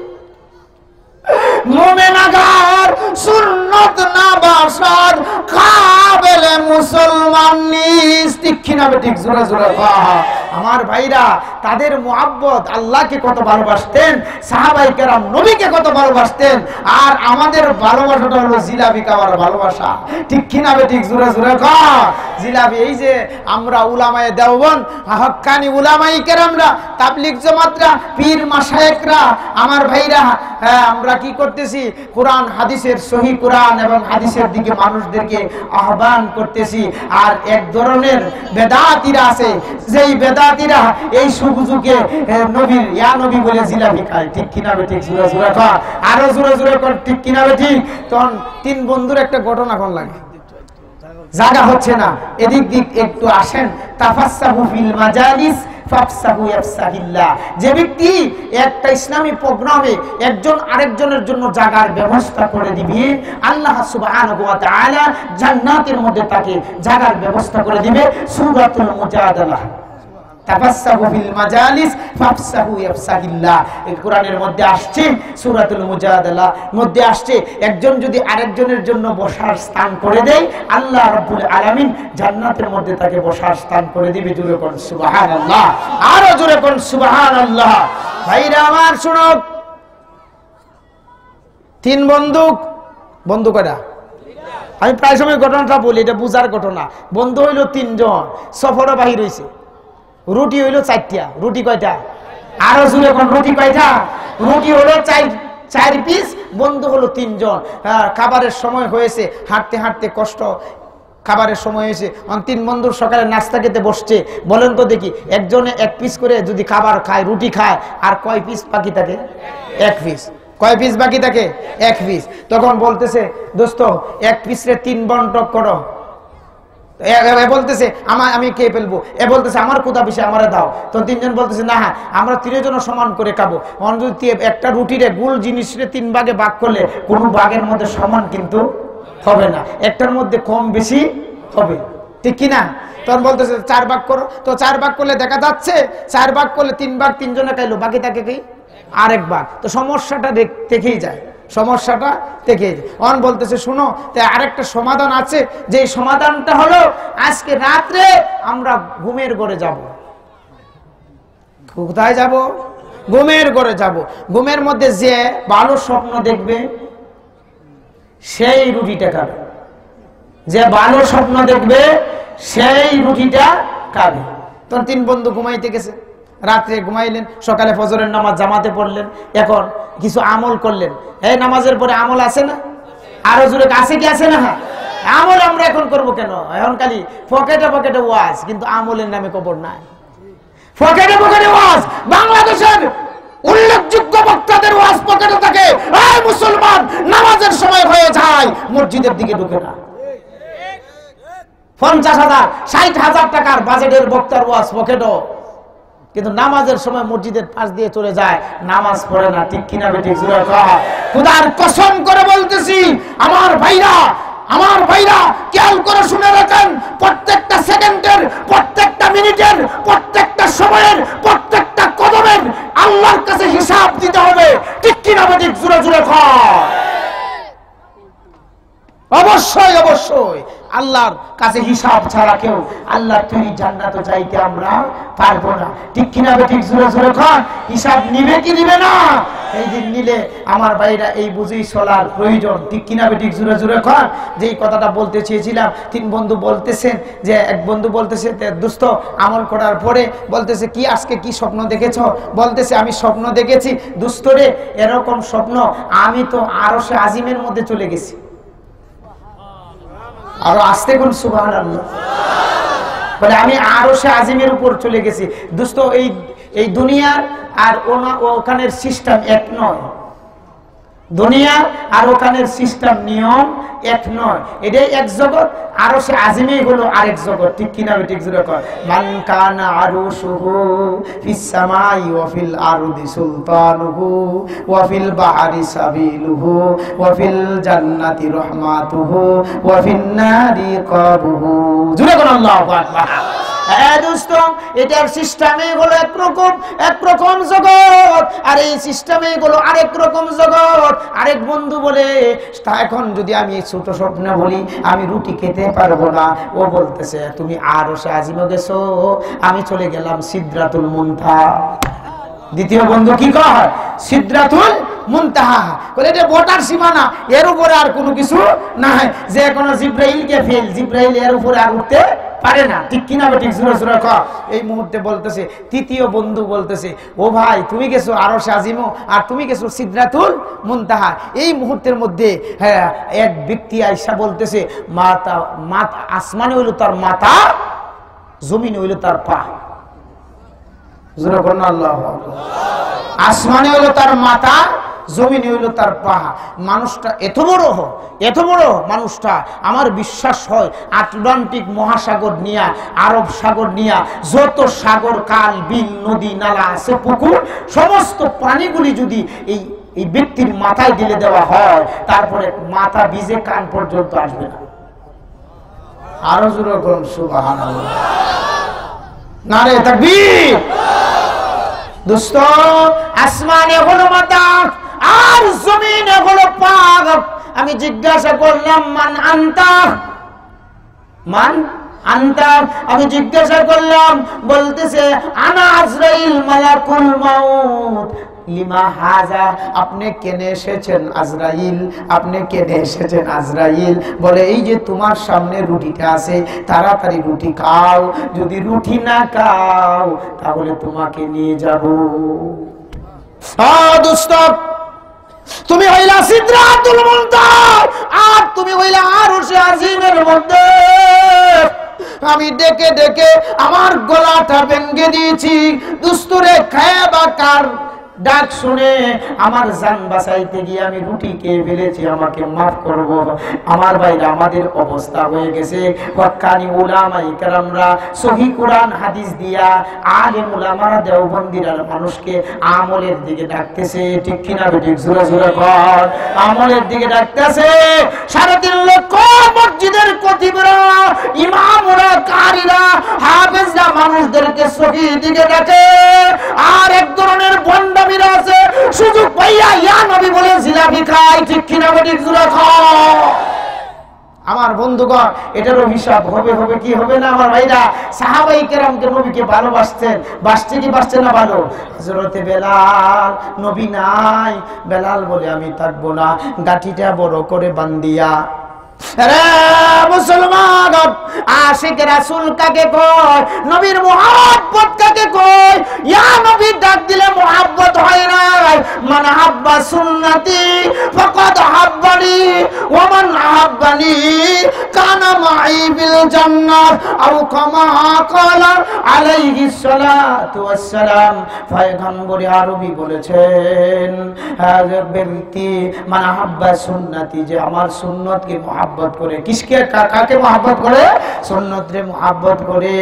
मुमिन अगर सुन्नत ना बशर काबिल मुसलमान नी ठीक ना बेटिक जोरा जोरा আমার ভাইরা তাদের মুহাব্বত, আল্লাহকে কত ভালোবাসতেন, সাহাবায়ে কেরাম নবীকে কত ভালোবাসতেন, আর আমাদের ভালোবাসাটা হলো জিলাপি খাওয়ার ভালোবাসা। ঠিক কিনা বেঠিক? জোরে জোরে কর। জিলাপি। এই যে আমরা উলামায়ে দেওবন্দ, হক্কানি উলামায়ে কেরামরা, তাবলীগ জামাতরা, পীর মাশায়েখরা, আমার ভাইরা, আমরা কি করতেছি? কোরআন হাদিসের, সহিহ কোরআন এবং হাদিসের দিকে মানুষদেরকে আহ্বান করতেছি। আর এক ধরনের বেদাতীরা আছে, যেই বেদাতীরা এই সুযোগে নবীর ইয়া নবী বলে জিলাপি খায়। ঠিক কিনা বেঠিক? জোরে জোরে কর, আরো জোরে জোরে কর। ঠিক কিনা বেঠিক? তখন তিন বন্ধুর একটা ঘটনা কোন লাগে, জায়গা হচ্ছে না, এদিক দিক একটু আসেন। তাফাসসাহু ফিল মাজালিস ফাফসাহু ইয়াফসাহিল্লাহ। যে ব্যক্তি একটা ইসলামী প্রোগ্রামে একজন আরেকজনের জন্য জায়গার ব্যবস্থা করে দিবে, আল্লাহ সুবহানাহু ওয়া তাআলা জান্নাতের মধ্যে তাকে জায়গার ব্যবস্থা করে দিবে। সূরাতুল মুজাদালা, তাফাসসাহু ফিল মাজালিস ফাফসাহু ইয়াফসাহিল্লাহ, এই কোরআনের মধ্যে আসছে। সূরাতুল মুজাদালা মধ্যে আসছে, একজন যদি আরেকজনের জন্য বসার স্থান করে দেয়, আল্লাহ রাব্বুল আলামিন জান্নাতের মধ্যে তাকে বসার স্থান করে দিবে। জোরে কোন সুবহানাল্লাহ, আরো জোরে কোন সুবহানাল্লাহ। ভাইরা আমার শুনো, তিন বন্ধু কয়টা? আমি প্রায় সময় ঘটনাটা বলি, এটা বুঝার ঘটনা। বন্ধু হইল তিনজন, সফরে বাহির হইছে। রুটি হইল 4টা। রুটি কয়টা? আরো জোরে কোন রুটি কয়টা? রুটি হলো 4 পিস, বন্ধু হলো 3 জন। খাবারের সময় হয়েছে, হাঁটতে হাঁটতে কষ্ট, খাবারের সময় হয়েছে। 3 বন্ধুর সকালে নাস্তা খেতে বসছে। বলেন তো দেখি, একজনে 1 পিস করে যদি খাবার খায়, রুটি খায়, আর কয় পিস বাকি থাকে? 1 পিস। কয় পিস বাকি থাকে? 1 পিস। তখন বলতেছে, দোস্ত 1 পিসরে 3 বন্টন করো। বলতেছে আমি কে ফেলবো। বলতেছে আমার ক্ষুধা বেশি, আমারে দাও। তো 3 জন বলতেছে না, আমরা 3 জন সমান করে খাবো। একটা রুটিরে গোল জিনিসরে 3 ভাগে ভাগ করলে কোনো ভাগের মধ্যে সমান কিন্তু হবে না, একটার মধ্যে কম বেশি হবে। ঠিক কিনা? তখন বলতেছে 4 ভাগ করো। তো 4 ভাগ করলে দেখা যাচ্ছে 4 ভাগ করলে 3 ভাগ 3 জনে খাইলো, বাকি থাকে কি? আরেক ভাগ। তো সমস্যাটা দেখেই যায়, সমস্যাটা থেকে অন বলতেছে, শুনো আরেকটা সমাধান আছে। যে সমাধানটা হলো, আজকে রাত্রে আমরা ঘুমের ঘরে যাব। কোথায় যাব? ঘুমের ঘরে যাব। ঘুমের মধ্যে যে ভালো স্বপ্ন দেখবে সেই রুটিটা খাবে। যে ভালো স্বপ্ন দেখবে সেই রুটিটা খাবে। তখন 3 বন্ধু ঘুমাইতে গেছে, রাত্রে ঘুমাইলেন, সকালে ফজরের নামাজ জামাতে পড়লেন, এখন কিছু আমল করলেন। এই নামাজের পরে আমল আছে না? আরো জোরে আছে কি? আছে না? আমল আমরা এখন করব কেন? এখন খালি পকেটে পকেটে ওয়াজ, কিন্তু আমলের নামে কবর নাই। পকেটে পকেটে ওয়াজ, বাংলাদেশের উল্লেখযোগ্য বক্তাদের ওয়াজ পকেটে থাকে। এই মুসলমান, নামাজের সময় হয়ে যায়, মসজিদের দিকে ঢুকে না। 50,000 60,000 টাকার বাজেটের বক্তার ওয়াজ পকেটও, কিন্তু নামাজের সময় মসজিদের পাশ দিয়ে চলে যায়, নামাজ পড়ে না। ঠিক কিনা বেঠিক? খোদার কসম করে বলতেছি, আমার ভাইরা খেয়াল করে শুনে রাখেন, প্রত্যেকটা সেকেন্ডের, প্রত্যেকটা মিনিটের, প্রত্যেকটা সময়ের, প্রত্যেকটা কদমের আল্লাহর কাছে হিসাব দিতে হবে। ঠিক কিনা বেঠিক? জোরে জোরে কর। অবশ্যই অবশ্যই আল্লাহর কাছে হিসাব ছাড়া কেউ আল্লাহর তৈরি জান্নাতে যাইতে আমরা পারবো না। ঠিক কিনা বেঠিক? জোরে জোরে কর। হিসাব নিবে কি নিবে না? এই দিন নিলে আমার ভাইরা এই বুঝেই চলার প্রয়োজন। ঠিক কিনা বেঠিক? জোরে জোরে কর। যেই কথাটা বলতে চেয়েছিলাম, 3 বন্ধু বলতেছেন যে, এক বন্ধু বলতেছে, দোস্ত আমল করার পরে বলতেছে, কি আজকে কি স্বপ্ন দেখেছ? বলতেছে, আমি স্বপ্ন দেখেছি দোস্ত রে, এরকম স্বপ্ন আমি তো আরশে আজিমের মধ্যে চলে গেছি। আরো আসতে কোন সুবহানাল্লাহ। বলে আমি আরশে আজিমের উপর চলে গেছি। দোস্ত এই দুনিয়ার আর ওখানের সিস্টেম এক নয়। দুনিয়া আর ওখানের সিস্টেম নিয়ম এক নয়, এটাই এক জগৎ। আরশে আজিমই হলো আরেক জগৎ। ঠিক কিনা বেঠিক? জোরে কর। মান কানা আরশুহু ফিস সামাই ওয়া ফিল আরদি সুলতানুহু ওয়া ফিল বাহরি সাবিলুহু ওয়া ফিল জান্নাতি রাহমাতুহু ওয়া ফিন নারি কাবুহু। জোরে কর আল্লাহু আকবার। হ্যাঁ দোস্ত, এটার সিস্টেমে হলো একরকম জগৎ, আর এই সিস্টেমে হলো আরেক রকম জগৎ। আরেক বন্ধু বলে, এখন যদি আমি ছোট স্বপ্ন বলি আমি রুটি খেতে পারবো না, ও বলতেছে তুমি আরশে আজিমে গেছো, আমি চলে গেলাম সিদরাতুল মুনতাহা। দ্বিতীয় বন্ধু কি কয়? সিদরাতুল মুনতাহা, বলে এটা বটার সীমানা, এর উপরে আর কোনো কিছু নাই, যে কোনো জিব্রাইলকে ফেল, জিব্রাইল এর উপরে আর উঠতে পারে না। ঠিক কিনা ঠিক জোরে জোরে কয়। এই মুহূর্তে বলতেছে, তৃতীয় বন্ধু বলতেছে, ও ভাই তুমি গেছো আরশে আজিমে আর তুমি গেছো সিদরাতুল মুনতাহা। এই মুহূর্তের মধ্যে হ্যাঁ এক ব্যক্তি আয়েশা বলতেছে, মাথা আসমানে হইল তার মাথা, জমিনে হইল তার পা। আসমানে হইল তার মাথা, জমিনে হইল তার পা। মানুষটা এত বড় মানুষটা, আমার বিশ্বাস হয় আটলান্টিক মহাসাগর নিয়া, আরব সাগর নিয়া, যত সাগর কাল বিল নদী নালা আছে পুকুর, সমস্ত পানিগুলি যদি এই ব্যক্তির মাথায় ঢেলে দেওয়া হয়, তারপরে মাথা ভিজে কান পর্যন্ত আসবে না। আরো জোরে বলুন সুবহানাল্লাহ, নারে তাকবীর। দোস্ত, আসমানে হলো মাথা আর জমিনে হলো পা। আমি জিজ্ঞাসা করলাম মান আনতা, আমি জিজ্ঞাসা করলাম, বলতেছে আনা আজরাইল মালাকুল মাউত। লিমা হাজা, আপনি কেনে এসেছেন আজরাইল, আপনি কেনে এসেছেন আজরাইল? বলে এই যে তোমার সামনে রুটিটা আছে, তাড়াতাড়ি রুটি খাও, যদি রুটি না খাও তাহলে তোমাকে নিয়ে যাব। দোস্ত, তুমি হইলা সিদরাতুল মুনতাহা আর তুমি হইলা আরশে আজিমের মধ্যে। আমি ডেকে ডেকে আমার গলাটা ভেঙে দিয়েছি। দুস্তুরে খায়া বা কার ডাক শুনে আমার জান বাঁচাইতে গিয়ে আমি রুটি খেয়ে ফেলেছি, আমাকে মাফ করব। আমার ভাইরা, আমাদের অবস্থা হয়ে গেছে হক্কানি উলামায়ে কেরামরা সহিহ কোরআন হাদিস দিয়া, আলেম উলামারা দেওবন্দিরা মানুষকে আমলের দিকে ডাকতেছে। ঠিক কিনা ঠিক জোরে জোরে কর, আমলের দিকে ডাকতেছে। 3.5 লক্ষ মসজিদের খতিবরা, ইমামরা, কারীরা, হাফেজরা মানুষদেরকে সহিহ দিকে ডাকে। আর এক ধরনের বন্ডামি আছে, সুযোগ পাইয়া ইয়া নবী বলে জিলাপি খায়। ঠিক কিনা ঠিক জোরে কর। আমার বন্ধুগণ, এটারও হিসাব হবে কি হবে না? আমার ভাইরা, সাহাবায়ে কেরামকে নবীকে ভালোবাসতেন, বাসছে কি বাসছে না ভালো? হযরতে বেলাল, নবী নাই, বেলাল বলে আমি থাকবো না, গাঠিটা বড় করে বান্ধিয়া। আরে মুসলমান, আশিক রাসূল কাকে কয়? নবীর মুহাব্বত কাকে কয়? ইয়া নবী ডাক দিলে মুহাব্বত হয় না। মান হাব্বা সুন্নতি ফাকাদ হাব্বানি ওয়া মান আহাব্বানি কানা মাই বিল জান্নাত আও কামা ক্বালা আলাইহিস সালাতু ওয়াস সালাম। পয়গম্বর আরবি বলেছেন, হাজার ব্যক্তি মান হাব্বা সুন্নতি, যে আমার সুন্নতকে মুহাব্বত করে। কিসকে, কাকে মুহাব্বত করে? সুন্নতরে মুহাব্বত করে।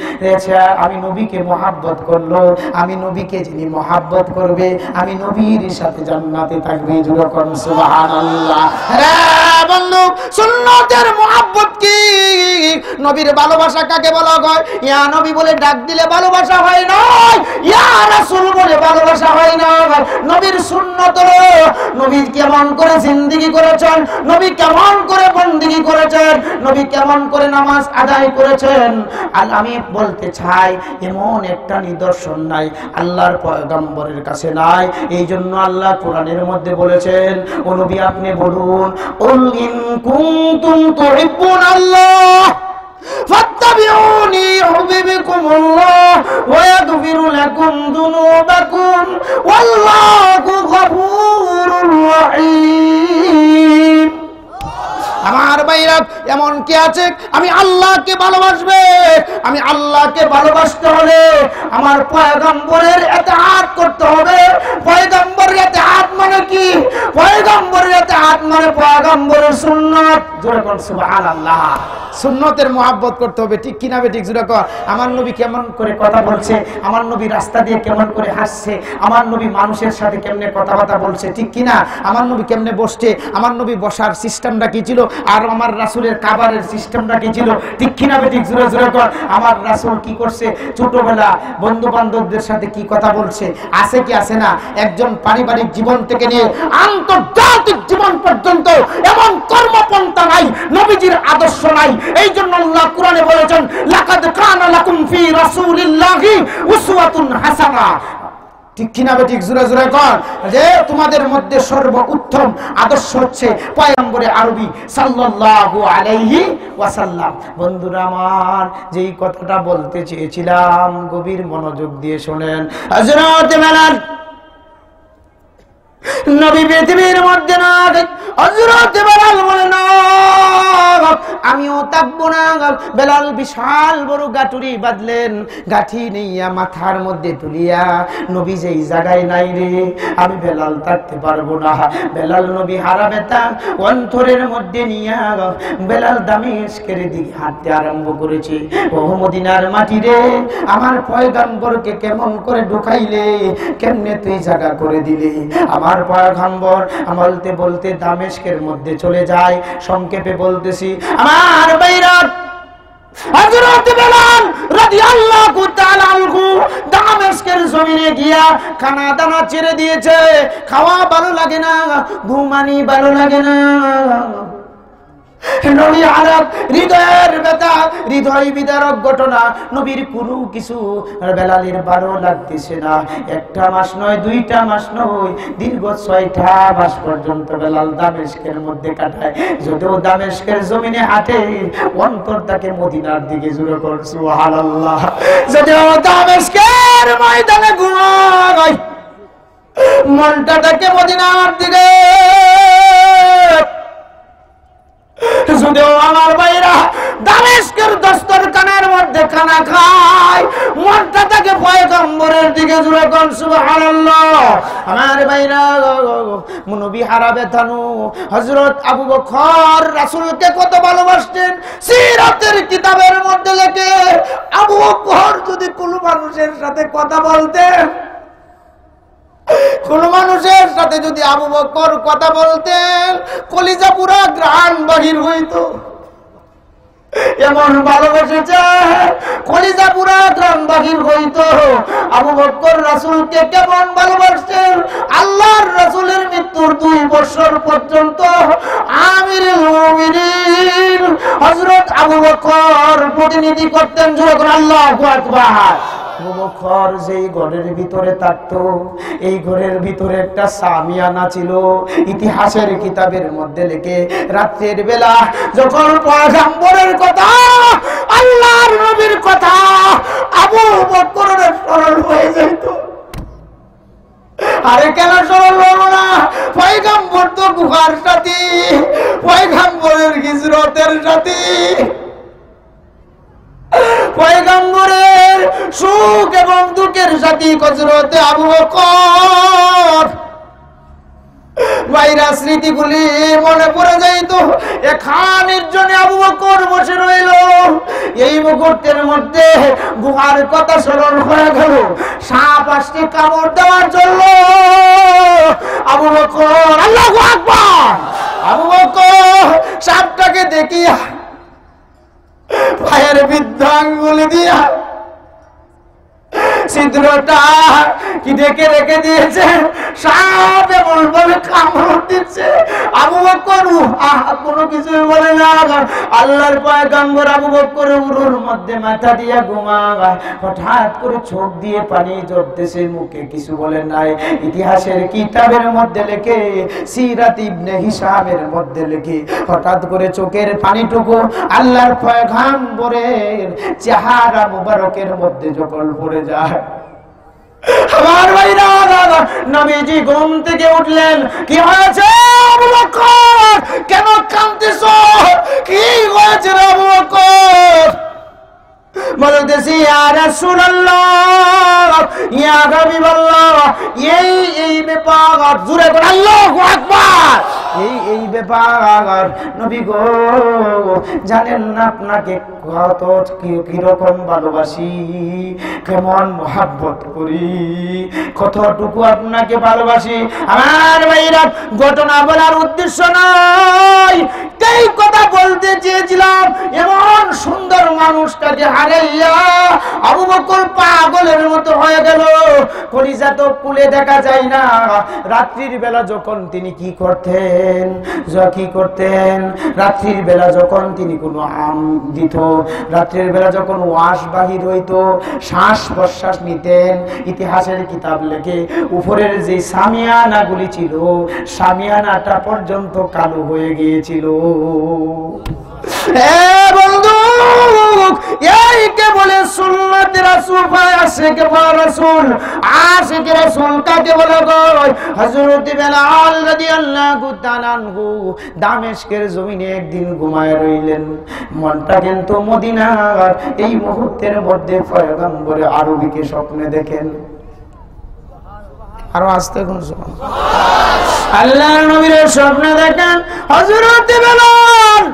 আমি নবীকে মুহাব্বত করলো, আমি নবীকে যিনি মুহাব্বত করবে, আমি নবীর সাথে জান্নাতে থাকবে। যখন সুবহানাল্লাহ। রে বন্ধু, সুন্নতের মুহাব্বত কি? নবীর ভালোবাসা কাকে বলা হয়? ইয়া নবী বলে ডাক দিলে ভালোবাসা হয় না, ইয়া রাসূল বলে ভালোবাসা হয় না। নবীর সুন্নত, নবী কেমন করে জিন্দেগি করেছেন, নবী কেমন করে বন্দেগি করেছেন, নবী কেমন করে নামাজ আদায় করেছেন। আর আমি বলতে চাই, এমন একটা নিদর্শন নাই আল্লাহর পয়গম্বরের কাছে নাই। এই জন্য আল্লাহ কোরআনের মধ্যে বলেছেন, ও নবী আপনি বলুন, উল ইন কুনতুম তুহিব্বুনাল্লাহ ফাত্তাবিউনি ইউহিব্বুকুমুল্লাহ ওয়া ইয়াগফিরু লাকুম যুনুবাকুম ওয়াল্লাহু গফুরুর রহিম। আমার ভাইরা, এমন কি আছে আমি আল্লাহকে ভালোবাসবে? আমি আল্লাহকে ভালোবাসতে হলে আমার পয়গম্বরের ইতাআত করতে হবে। পয়গম্বরের ইতাআত মানে কি? পয়গম্বরের ইতাআত মানে পয়গম্বরের সুন্নাত জোরে কোন সুবহানাল্লাহ। সুন্নতের মুহাব্বত করতে হবে, ঠিক কিনা বে ঠিক? জোরে কর। আমার নবী কেমন করে কথা বলছে, আমার নবী রাস্তা দিয়ে কেমন করে হাসছে, আমার নবী মানুষের সাথে কেমনে কথাবার্তা বলছে, ঠিক কিনা? আমার নবী কেমনে বসছে, আমার নবী বসার সিস্টেমটা কি ছিল, আর আমার রাসূলের খাবারের সিস্টেমটা কি ছিল, ঠিক কিনা বে ঠিক? জোরে জোরে কর। আমার রাসূল কি করছে, ছোটবেলা বন্ধু বান্ধবদের সাথে কি কথা বলছে, আছে কি আছে না? একজন পারিবারিক জীবন থেকে নিয়ে আন্তর্জাতিক জীবন পর্যন্ত এমন কর্মপন্থা নাই, নবীজির আদর্শ নাই। এই জন্য আল্লাহ কোরআনে বলেছেন, লাকাদ কানা লাকুম ফি রাসূলিল্লাহি উসওয়াতুন হাসানাহ। ঠিক কিনা বে ঠিক? জোরে জোরে কর। যে তোমাদের মধ্যে সর্বোত্তম আদর্শ হচ্ছে পয়গম্বরে আরবি সাল্লাল্লাহু আলাইহি ওয়াসাল্লাম। বন্ধুরা আমার, যেই কথাটা বলতে চেয়েছিলাম গভীর মনোযোগ দিয়ে শুনেন। হযরত বেলাল নবী পৃথিবীর মধ্যে না, হযরত বেলাল বলে না আমিও থাকবো না। বেলাল বিশাল বড় গাটুরি বাঁধলেন, গাঠি নিয়া মাথার মধ্যে তুলিয়া, নবী যেই জায়গায় নাই রে আমি বেলাল থাকতে পারবো না। বেলাল নবী হারা ব্যথা অন্তরের মধ্যে নিয়া বেলাল দামেস্কের দিকে হাঁটতে আরম্ভ করেছে। ও মদিনার মাটি রে, আমার পয়গম্বরকে কেমন করে ঢুকাইলে, কেমনে তুই জায়গা করে দিলে। আমার পয়গম্বর বলতে বলতে দামেস্কের মধ্যে চলে যায়। সংক্ষেপে বলতেছি আমার ভাইরা, হযরত বেলাল রাদিয়াল্লাহু তাআলা আনহু দামেস্কের জমিনে গিয়া খানা দানা ছেড়ে দিয়েছে। খাওয়া ভালো লাগে না, ঘুমানি ভালো লাগে না। নবী আরব হৃদয়ের ব্যথা, হৃদয় বিদারক ঘটনা। নবীর কোনো কিছু বেলালের ভালো লাগতেছে না। একটা মাস নয়, দুইটা মাস নয়, দীর্ঘ 6টা মাস পর্যন্ত বেলাল দামেস্কের মধ্যে কাটায়। যদিও দামেস্কের জমিনে হাঁটে, অন্তর তাকে মদিনার দিকে জুড়ে কর সুবহানাল্লাহ। যদিও দামেস্কের ময়দানে ঘুমায়, মনটা তাকে মদিনার দিকে। যদিও আমার ভাইরা দামেস্কের দস্তরখানার মধ্যে খানা খায়, মনটা তাকে পয়গম্বরের দিকে জুড়ে কোন সুবহানাল্লাহ। আমার ভাইরা নবী হারাবে থানু। হযরত আবু বকর রাসূলকে কত ভালোবাসতেন, সিরাতের কিতাবের মধ্যে লেখে আবু বকর যদি কোনো মানুষের সাথে কথা বলতেন, কোন মানুষের সাথে যদি আবু বকর কথা বলতেন, কলিজা পুরা গ্রাণ বাহির হইতো। এমন ভালোবেসেছে, কলিজা পুরা গ্রাণ বাহির হইতো। আবু বকর রাসূলকে কেমন ভালোবাসতেন, আল্লাহর রাসূলের মৃত্যুর 2 বছর পর্যন্ত আমিরুল মুমিনিন হযরত আবু বকর প্রতিনিধি করতেন। জোরে করে আল্লাহু আকবার। আবু বকর যেই ঘরের ভিতরে থাকতো, এই ঘরের ভিতরে একটা সামিয়ানা ছিল। ইতিহাসের কিতাবের মধ্যে লেখে রাতের বেলা যখন পয়গম্বরের কথা, আল্লাহর নবীর কথা আবু বকরের স্মরণ হয়ে যেত। আরে কেন স্মরণ হলো না? পয়গম্বর তো গুহার সাথী, পয়গম্বরের হিজরতের সাথী, পয়গম্বরের সুখ এবং দুঃখের সাথী হযরত আবু বকর। ভাইরা স্মৃতিগুলি মনে পড়ে যাইতো। এখানের জন্য আবু বকর বসে রইল। এই মুহূর্তের মধ্যে গুহার কথা স্মরণ হয়ে গেল। সাপ আসতে কামড় দেওয়ার জন্য আবু বকর, আল্লাহু আকবার, আবু বকর সাপটাকে দেখিয়া পায়ের বৃদ্ধ আঙ্গুলি দিয়া ছিদ্রটা কি দেখে রেখে দিয়েছে। সাপ এমন ভাবে কামড় দিচ্ছে, আবু বকর কোনো কিছুই বলে না। আল্লাহর পয়গম্বর আবু বকর উরুর মধ্যে মাথা দিয়া ঘুমায়। হঠাৎ করে চোখ দিয়ে পানি ঝরতেছে, মুখে কিছু বলে নাই। ইতিহাসের কিতাবের মধ্যে লেখে, সিরাত ইবনে হিশামের মধ্যে লেখে, হঠাৎ করে চোখের পানিটুকু আল্লাহর পয়গম্বরের চেহারা মুবারকের মধ্যে যখন পড়ে যায়। আমার ভাইরা, নবীজি ঘুম থেকে উঠলেন। কি হয়েছে আবু বকর, কেন কাঁদতেছো, কি হয়েছে আবু বকর? বলতেছি ইয়া রাসূলুল্লাহ, ইয়া হাবিবাল্লাহ, এই ব্যাপার। জোরে করে আল্লাহু আকবার। এই ব্যাপার নবী গো জানেন না আপনাকে কত কিরকম ভালোবাসি, কেমন মহাব্বত করি, কতটুকু আপনাকে ভালোবাসি। আমার ভাইরা ঘটনা বলার উদ্দেশ্য নয়, এই কথা বলতে চেয়েছিলাম এমন সুন্দর মানুষটাকে হারাইয়া আবু বকর পাগলের মতো হয়ে গেল, কলিজা তো কুলে দেখা যায় না। রাত্রির বেলা যখন তিনি কি করতেন, রাত্রির বেলা যখন তিনি কোনো আম দিত, রাত্রির বেলা যখন ওয়াশ বাহির হইতো, শ্বাস প্রশ্বাস নিতেন, ইতিহাসের কিতাব লেখে উপরের যে সামিয়ানাগুলি ছিল সামিয়ানাটা পর্যন্ত কালো হয়ে গিয়েছিল। বন্ধু এইকে বলে সুন্নাতে রাসূল, আশিকে রাসূল। আশিকে রাসূল কাকে বলে গো? হযরত বেলাল রাদিয়াল্লাহু তাআলা আনহু দামেস্কের জমিনে একদিন ঘুমায় রইলেন, মনটা কিন্তু মদিনার। এই মুহূর্তের মধ্যে পয়গম্বর আরবীকে স্বপ্নে দেখেন। আরো আসতে কোন আল্লাহর নবীর স্বপ্নে দেখেন হযরত বেলাল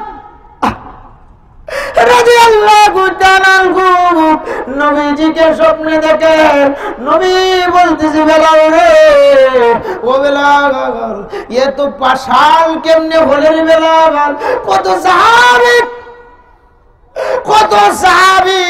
রাদিয়াল্লাহু তাআলা নবীজিকে স্বপ্নে দেখেন। নবী বলতেছে বেলাল রে, ও বেলাল এ তো পাশাল কেমনে হলে রে বেলাল? কত সাহাবী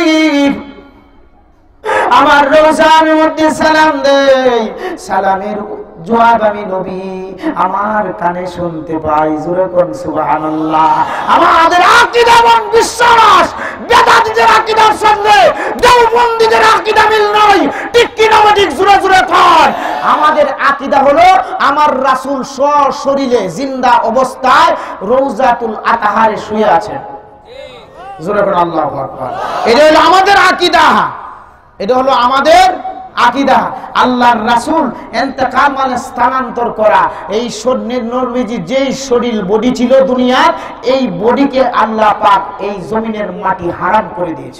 আমার রওজার মধ্যে সালাম দেই, সালামের জবাব আমি নবী আমার কানে শুনতে পাই। জোরে কোন সুবহানাল্লাহ। আমাদের আকীদা এবং বিশ্বাস বেদাতীদের আকীদার সঙ্গে দেওবন্দীদের আকীদা মিল নাই, ঠিক কি না ঠিক? জোরে জোরে কর। আমাদের আকীদা হলো আমার রাসূল সশরীরে জিন্দা অবস্থায় রওজাতুল আতহারে শুয়ে আছেন। জোরে কোন আল্লাহু আকবার। এটা হলো আমাদের আকীদা, এটা হলো আমাদের আকীদা। আল্লাহর রাসূল ইন্তেকাল মানে স্থানান্তর করা। এই নবীজি যেই শরীর বডি ছিল দুনিয়ার, এই বডিকে আল্লাহ পাক এই জমিনের মাটি হারাম করে দিয়েছে।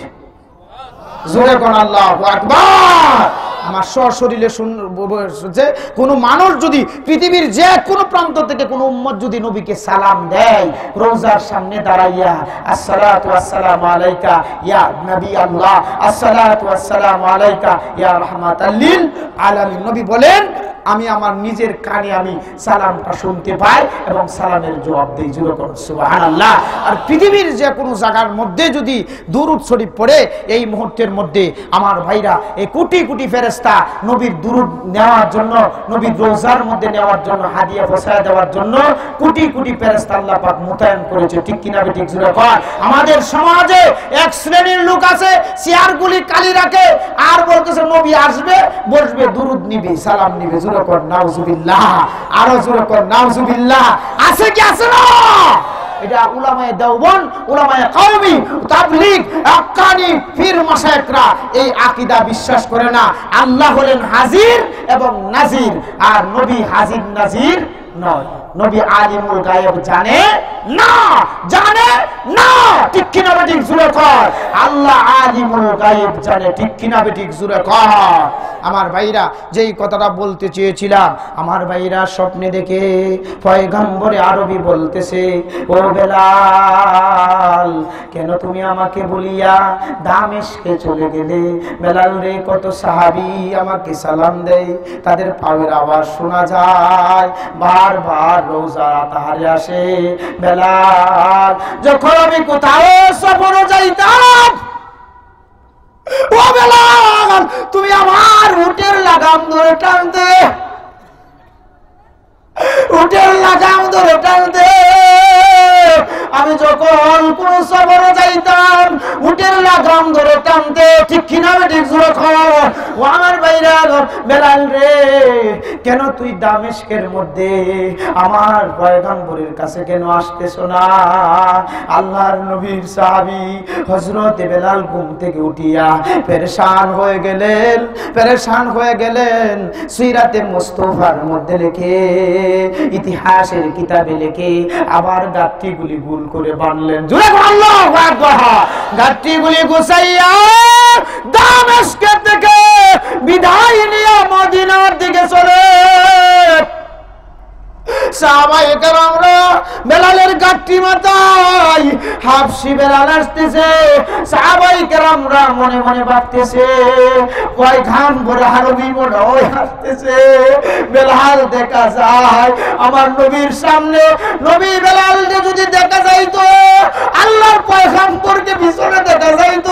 জোরে কোন আল্লাহু আকবার। আমার সশরীরে যে কোনো মানুষ যদি পৃথিবীর যে কোনো প্রান্ত থেকে কোনো উম্মত যদি নবীকে সালাম দেয়, রওজার সামনে দাঁড়াইয়া আসসালাতু ওয়াসসালামু আলাইকা ইয়া নবী আল্লাহ, আসসালাতু ওয়াসসালামু আলাইকা ইয়া রাহমাতাল লিল আলামিন, নবী বলেন আমি আমার নিজের কানে আমি সালামটা শুনতে পাই এবং সালামের জবাব দেই। জোরে করুন সুবহানাল্লাহ। আর পৃথিবীর যে কোনো জায়গার মধ্যে যদি দুরূদ শরীফ পড়ে, এই মুহূর্তের মধ্যে আমার ভাইরা এই কোটি কোটি ফেরেশতা নবীর দুরূদ নেওয়ার জন্য, নবীর রওজার মধ্যে নেওয়ার জন্য, হাদিয়া পৌঁছায় দেওয়ার জন্য কোটি কোটি ফেরেশতা আল্লাহ পাক মোতায়েন করেছে। ঠিক কিনা ঠিক? জোরে কর। আমাদের সমাজে এক শ্রেণীর লোক আছে চেয়ারগুলি কালি রাখে আর বলতেছে নবী আসবে, বসবে, দুরূদ নিবে, সালাম নিবে। জোরে কর নাউজুবিল্লাহ। আরো জোরে কর নাউজুবিল্লাহ। আছে কি আছে না? এটা উলামায়ে দেওবন্দ, উলামায়ে কওমি, তাবলীগ, হাক্কানি, পীর মাশায়েখরা এই আকীদা বিশ্বাস করে না। আল্লাহ হলেন হাজির এবং নাজির, আর নবী হাজির নাজির নয়। নবী আলিমুল গায়েব জানে না, জানে না। ঠিক কিনা ঠিক? জোরে কর। আল্লাহ আলিমুল গায়েব জানে। ঠিক কিনা ঠিক? জোরে কর। আমার ভাইরা যেই কথাটা বলতে চেয়েছিলাম, আমার ভাইরা স্বপ্নে দেখে পয়গম্বরে আরবি বলতেছে, ও বেলাল কেন তুমি আমাকে বলিয়া দামেস্কে চলে গেলে? বেলাল রে, কত সাহাবী আমাকে সালাম দেয়, তাদের পায়ের আওয়াজ শোনা যায়, বারবার রওজা আতহারে আসে। বেলাল যখন আমি কোথাও সফরে যাইতাম, ও বেলাল তুমি আমার উটের লাগাম ধরে টানতে, উটের লাগাম ধরে টানতে। আমি যখন কোন সফরে যাইতাম উটের লাগাম ধরে টানতে। ঠিক কিনা ঠিক? জোরে কর। ও আমার ভাইরা বেলাল রে, কেন তুই দামেস্কের মধ্যে আমার পয়গম্বরের কাছে কেন আসতেছ না? আল্লাহর নবীর সাহাবী হযরত বেলাল ঘুম থেকে উঠিয়া পেরেশান হয়ে গেলেন। সিরাতে মুস্তাফার মধ্যে লেখে, ইতিহাসের কিতাবে লেখে, আবার গাঁট্টিগুলি ভুল করে বানলেন। জোরে বল আল্লাহু আকবার। গাঁট্টিগুলি গুছাইয়া দামেস্ক থেকে বিদায় নিয়ে মদিনার দিকে চলে সাহাবায়ে কেরামরা বেলালের গাঁটটি মাথায় হাফসি বেলাল আসতেছে। সাহাবায়ে কেরামরা মনে মনে ভাবতেছে কয় ঘাম ভরে আরবি মনে হয় আসতেছে। বেলাল দেখা যায় আমার নবীর সামনে, নবী বেলালকে যদি দেখা যাইতো, আল্লাহর পয়গম্বরকে পিছনে দেখা যাইতো,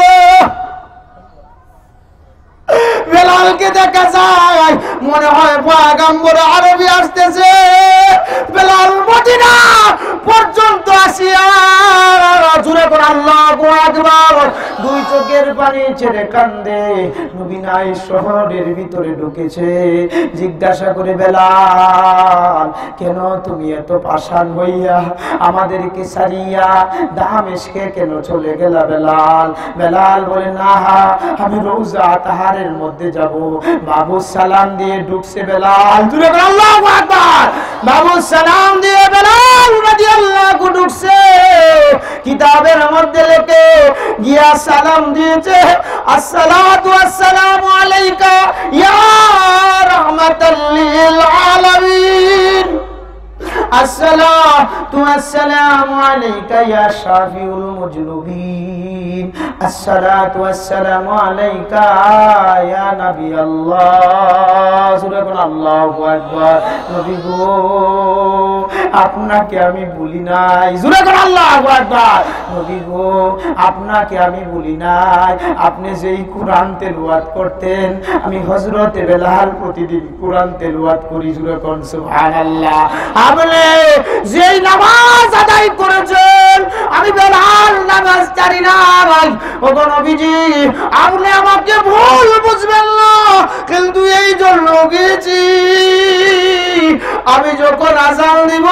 বেলালকে দেখা যায় মনে হয় পয়গম্বর আরবি আসতেছে। বেলাল মদিনা পর্যন্ত আসিয়া জুড়ে করে আল্লাহু আকবার দুই চোখের পানি ছেড়ে কান্দে। নবী নাই শহরের ভিতরে ঢুকেছে। জিজ্ঞাসা করে বেলাল, কেন তুমি এত পাষাণ হইয়া আমাদেরকে সারিয়া দামেশকে কেন চলে গেলা? বেলাল বেলাল বলে, না আমি রওজা তাহারের মধ্যে যাব। বাবু সালাম দিয়ে ঢুকছে বেলাল, জুড়ে করে আল্লাহু আকবার। বাবু সালাম দিয়ে বেলাল রাদিয়াল্লাহু ঢুকছে। কিতাবের মধ্যে লেখে গিয়া সালাম দিয়েছে, আসসালাতু ওয়াসসালামু আলাইকা ইয়া রাহমাতাল লিল আলামিন, আসসালাতু ওয়াসসালামু আলাইকা ইয়া শাফিউল মুজনুবিন, আসসালাতু ওয়াসসালামু আলাইকা ইয়া নবী আল্লাহ। সুবহানাল্লাহ, আল্লাহু আকবার। নবী গো, আপনাকে আমি ভুলি নাই। জোরে করে আল্লাহু আকবার। নবী গো, আপনাকে আমি ভুলি নাই। আপনি যেই কুরআন তেলাওয়াত করতেন, আমি হযরতে বেলাল প্রতিদিন কুরআন তেলাওয়াত করি। জোরে কোন সুবহানাল্লাহ। আপনি যেই নামাজ আদায় করেছেন, আমি বেলাল নামাজ জানি না। ওগো নবীজি, আপনি আমাকে ভুল বুঝবেন না, কিন্তু এই জন্য গেছি আমি যখন আযান দিব,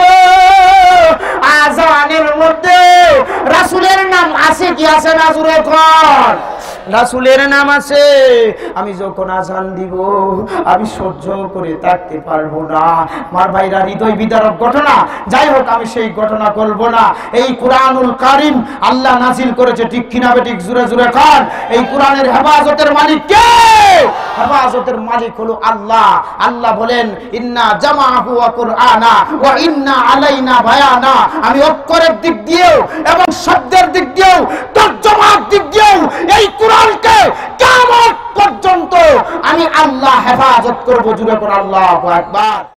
আযানের মধ্যে রাসূলের নাম আছে কি আছে না? জোরে কর, রাসূলের নাম আছে। আমি যখন আযান দিব আমি সহ্য করে থাকতে পারবো না। আমার ভাইরা, হৃদয় বিদারক ঘটনা। যাই হোক, আমি সেই ঘটনা বলবো না। এই কুরআনুল কারীম আল্লাহ নাযিল করেছে, ঠিক কিনা বেঠিক? জোরে জোরে কান। এই কুরআনের হেফাজতের মালিক কে? হেফাজতের মালিক হলো আল্লাহ। আল্লাহ বলেন, ইন্না জামাহু ওয়া কুরআনা ওয়া ইন্না আলাইনা বায়ানা। আমি অক্ষরের দিক দিয়েও এবং শব্দের দিক দিয়েও তরজমার দিক দিয়েও এই কুরআনকে কিয়ামত পর্যন্ত আমি আল্লাহ হেফাজত করব। জুড়ে করে আল্লাহু আকবার।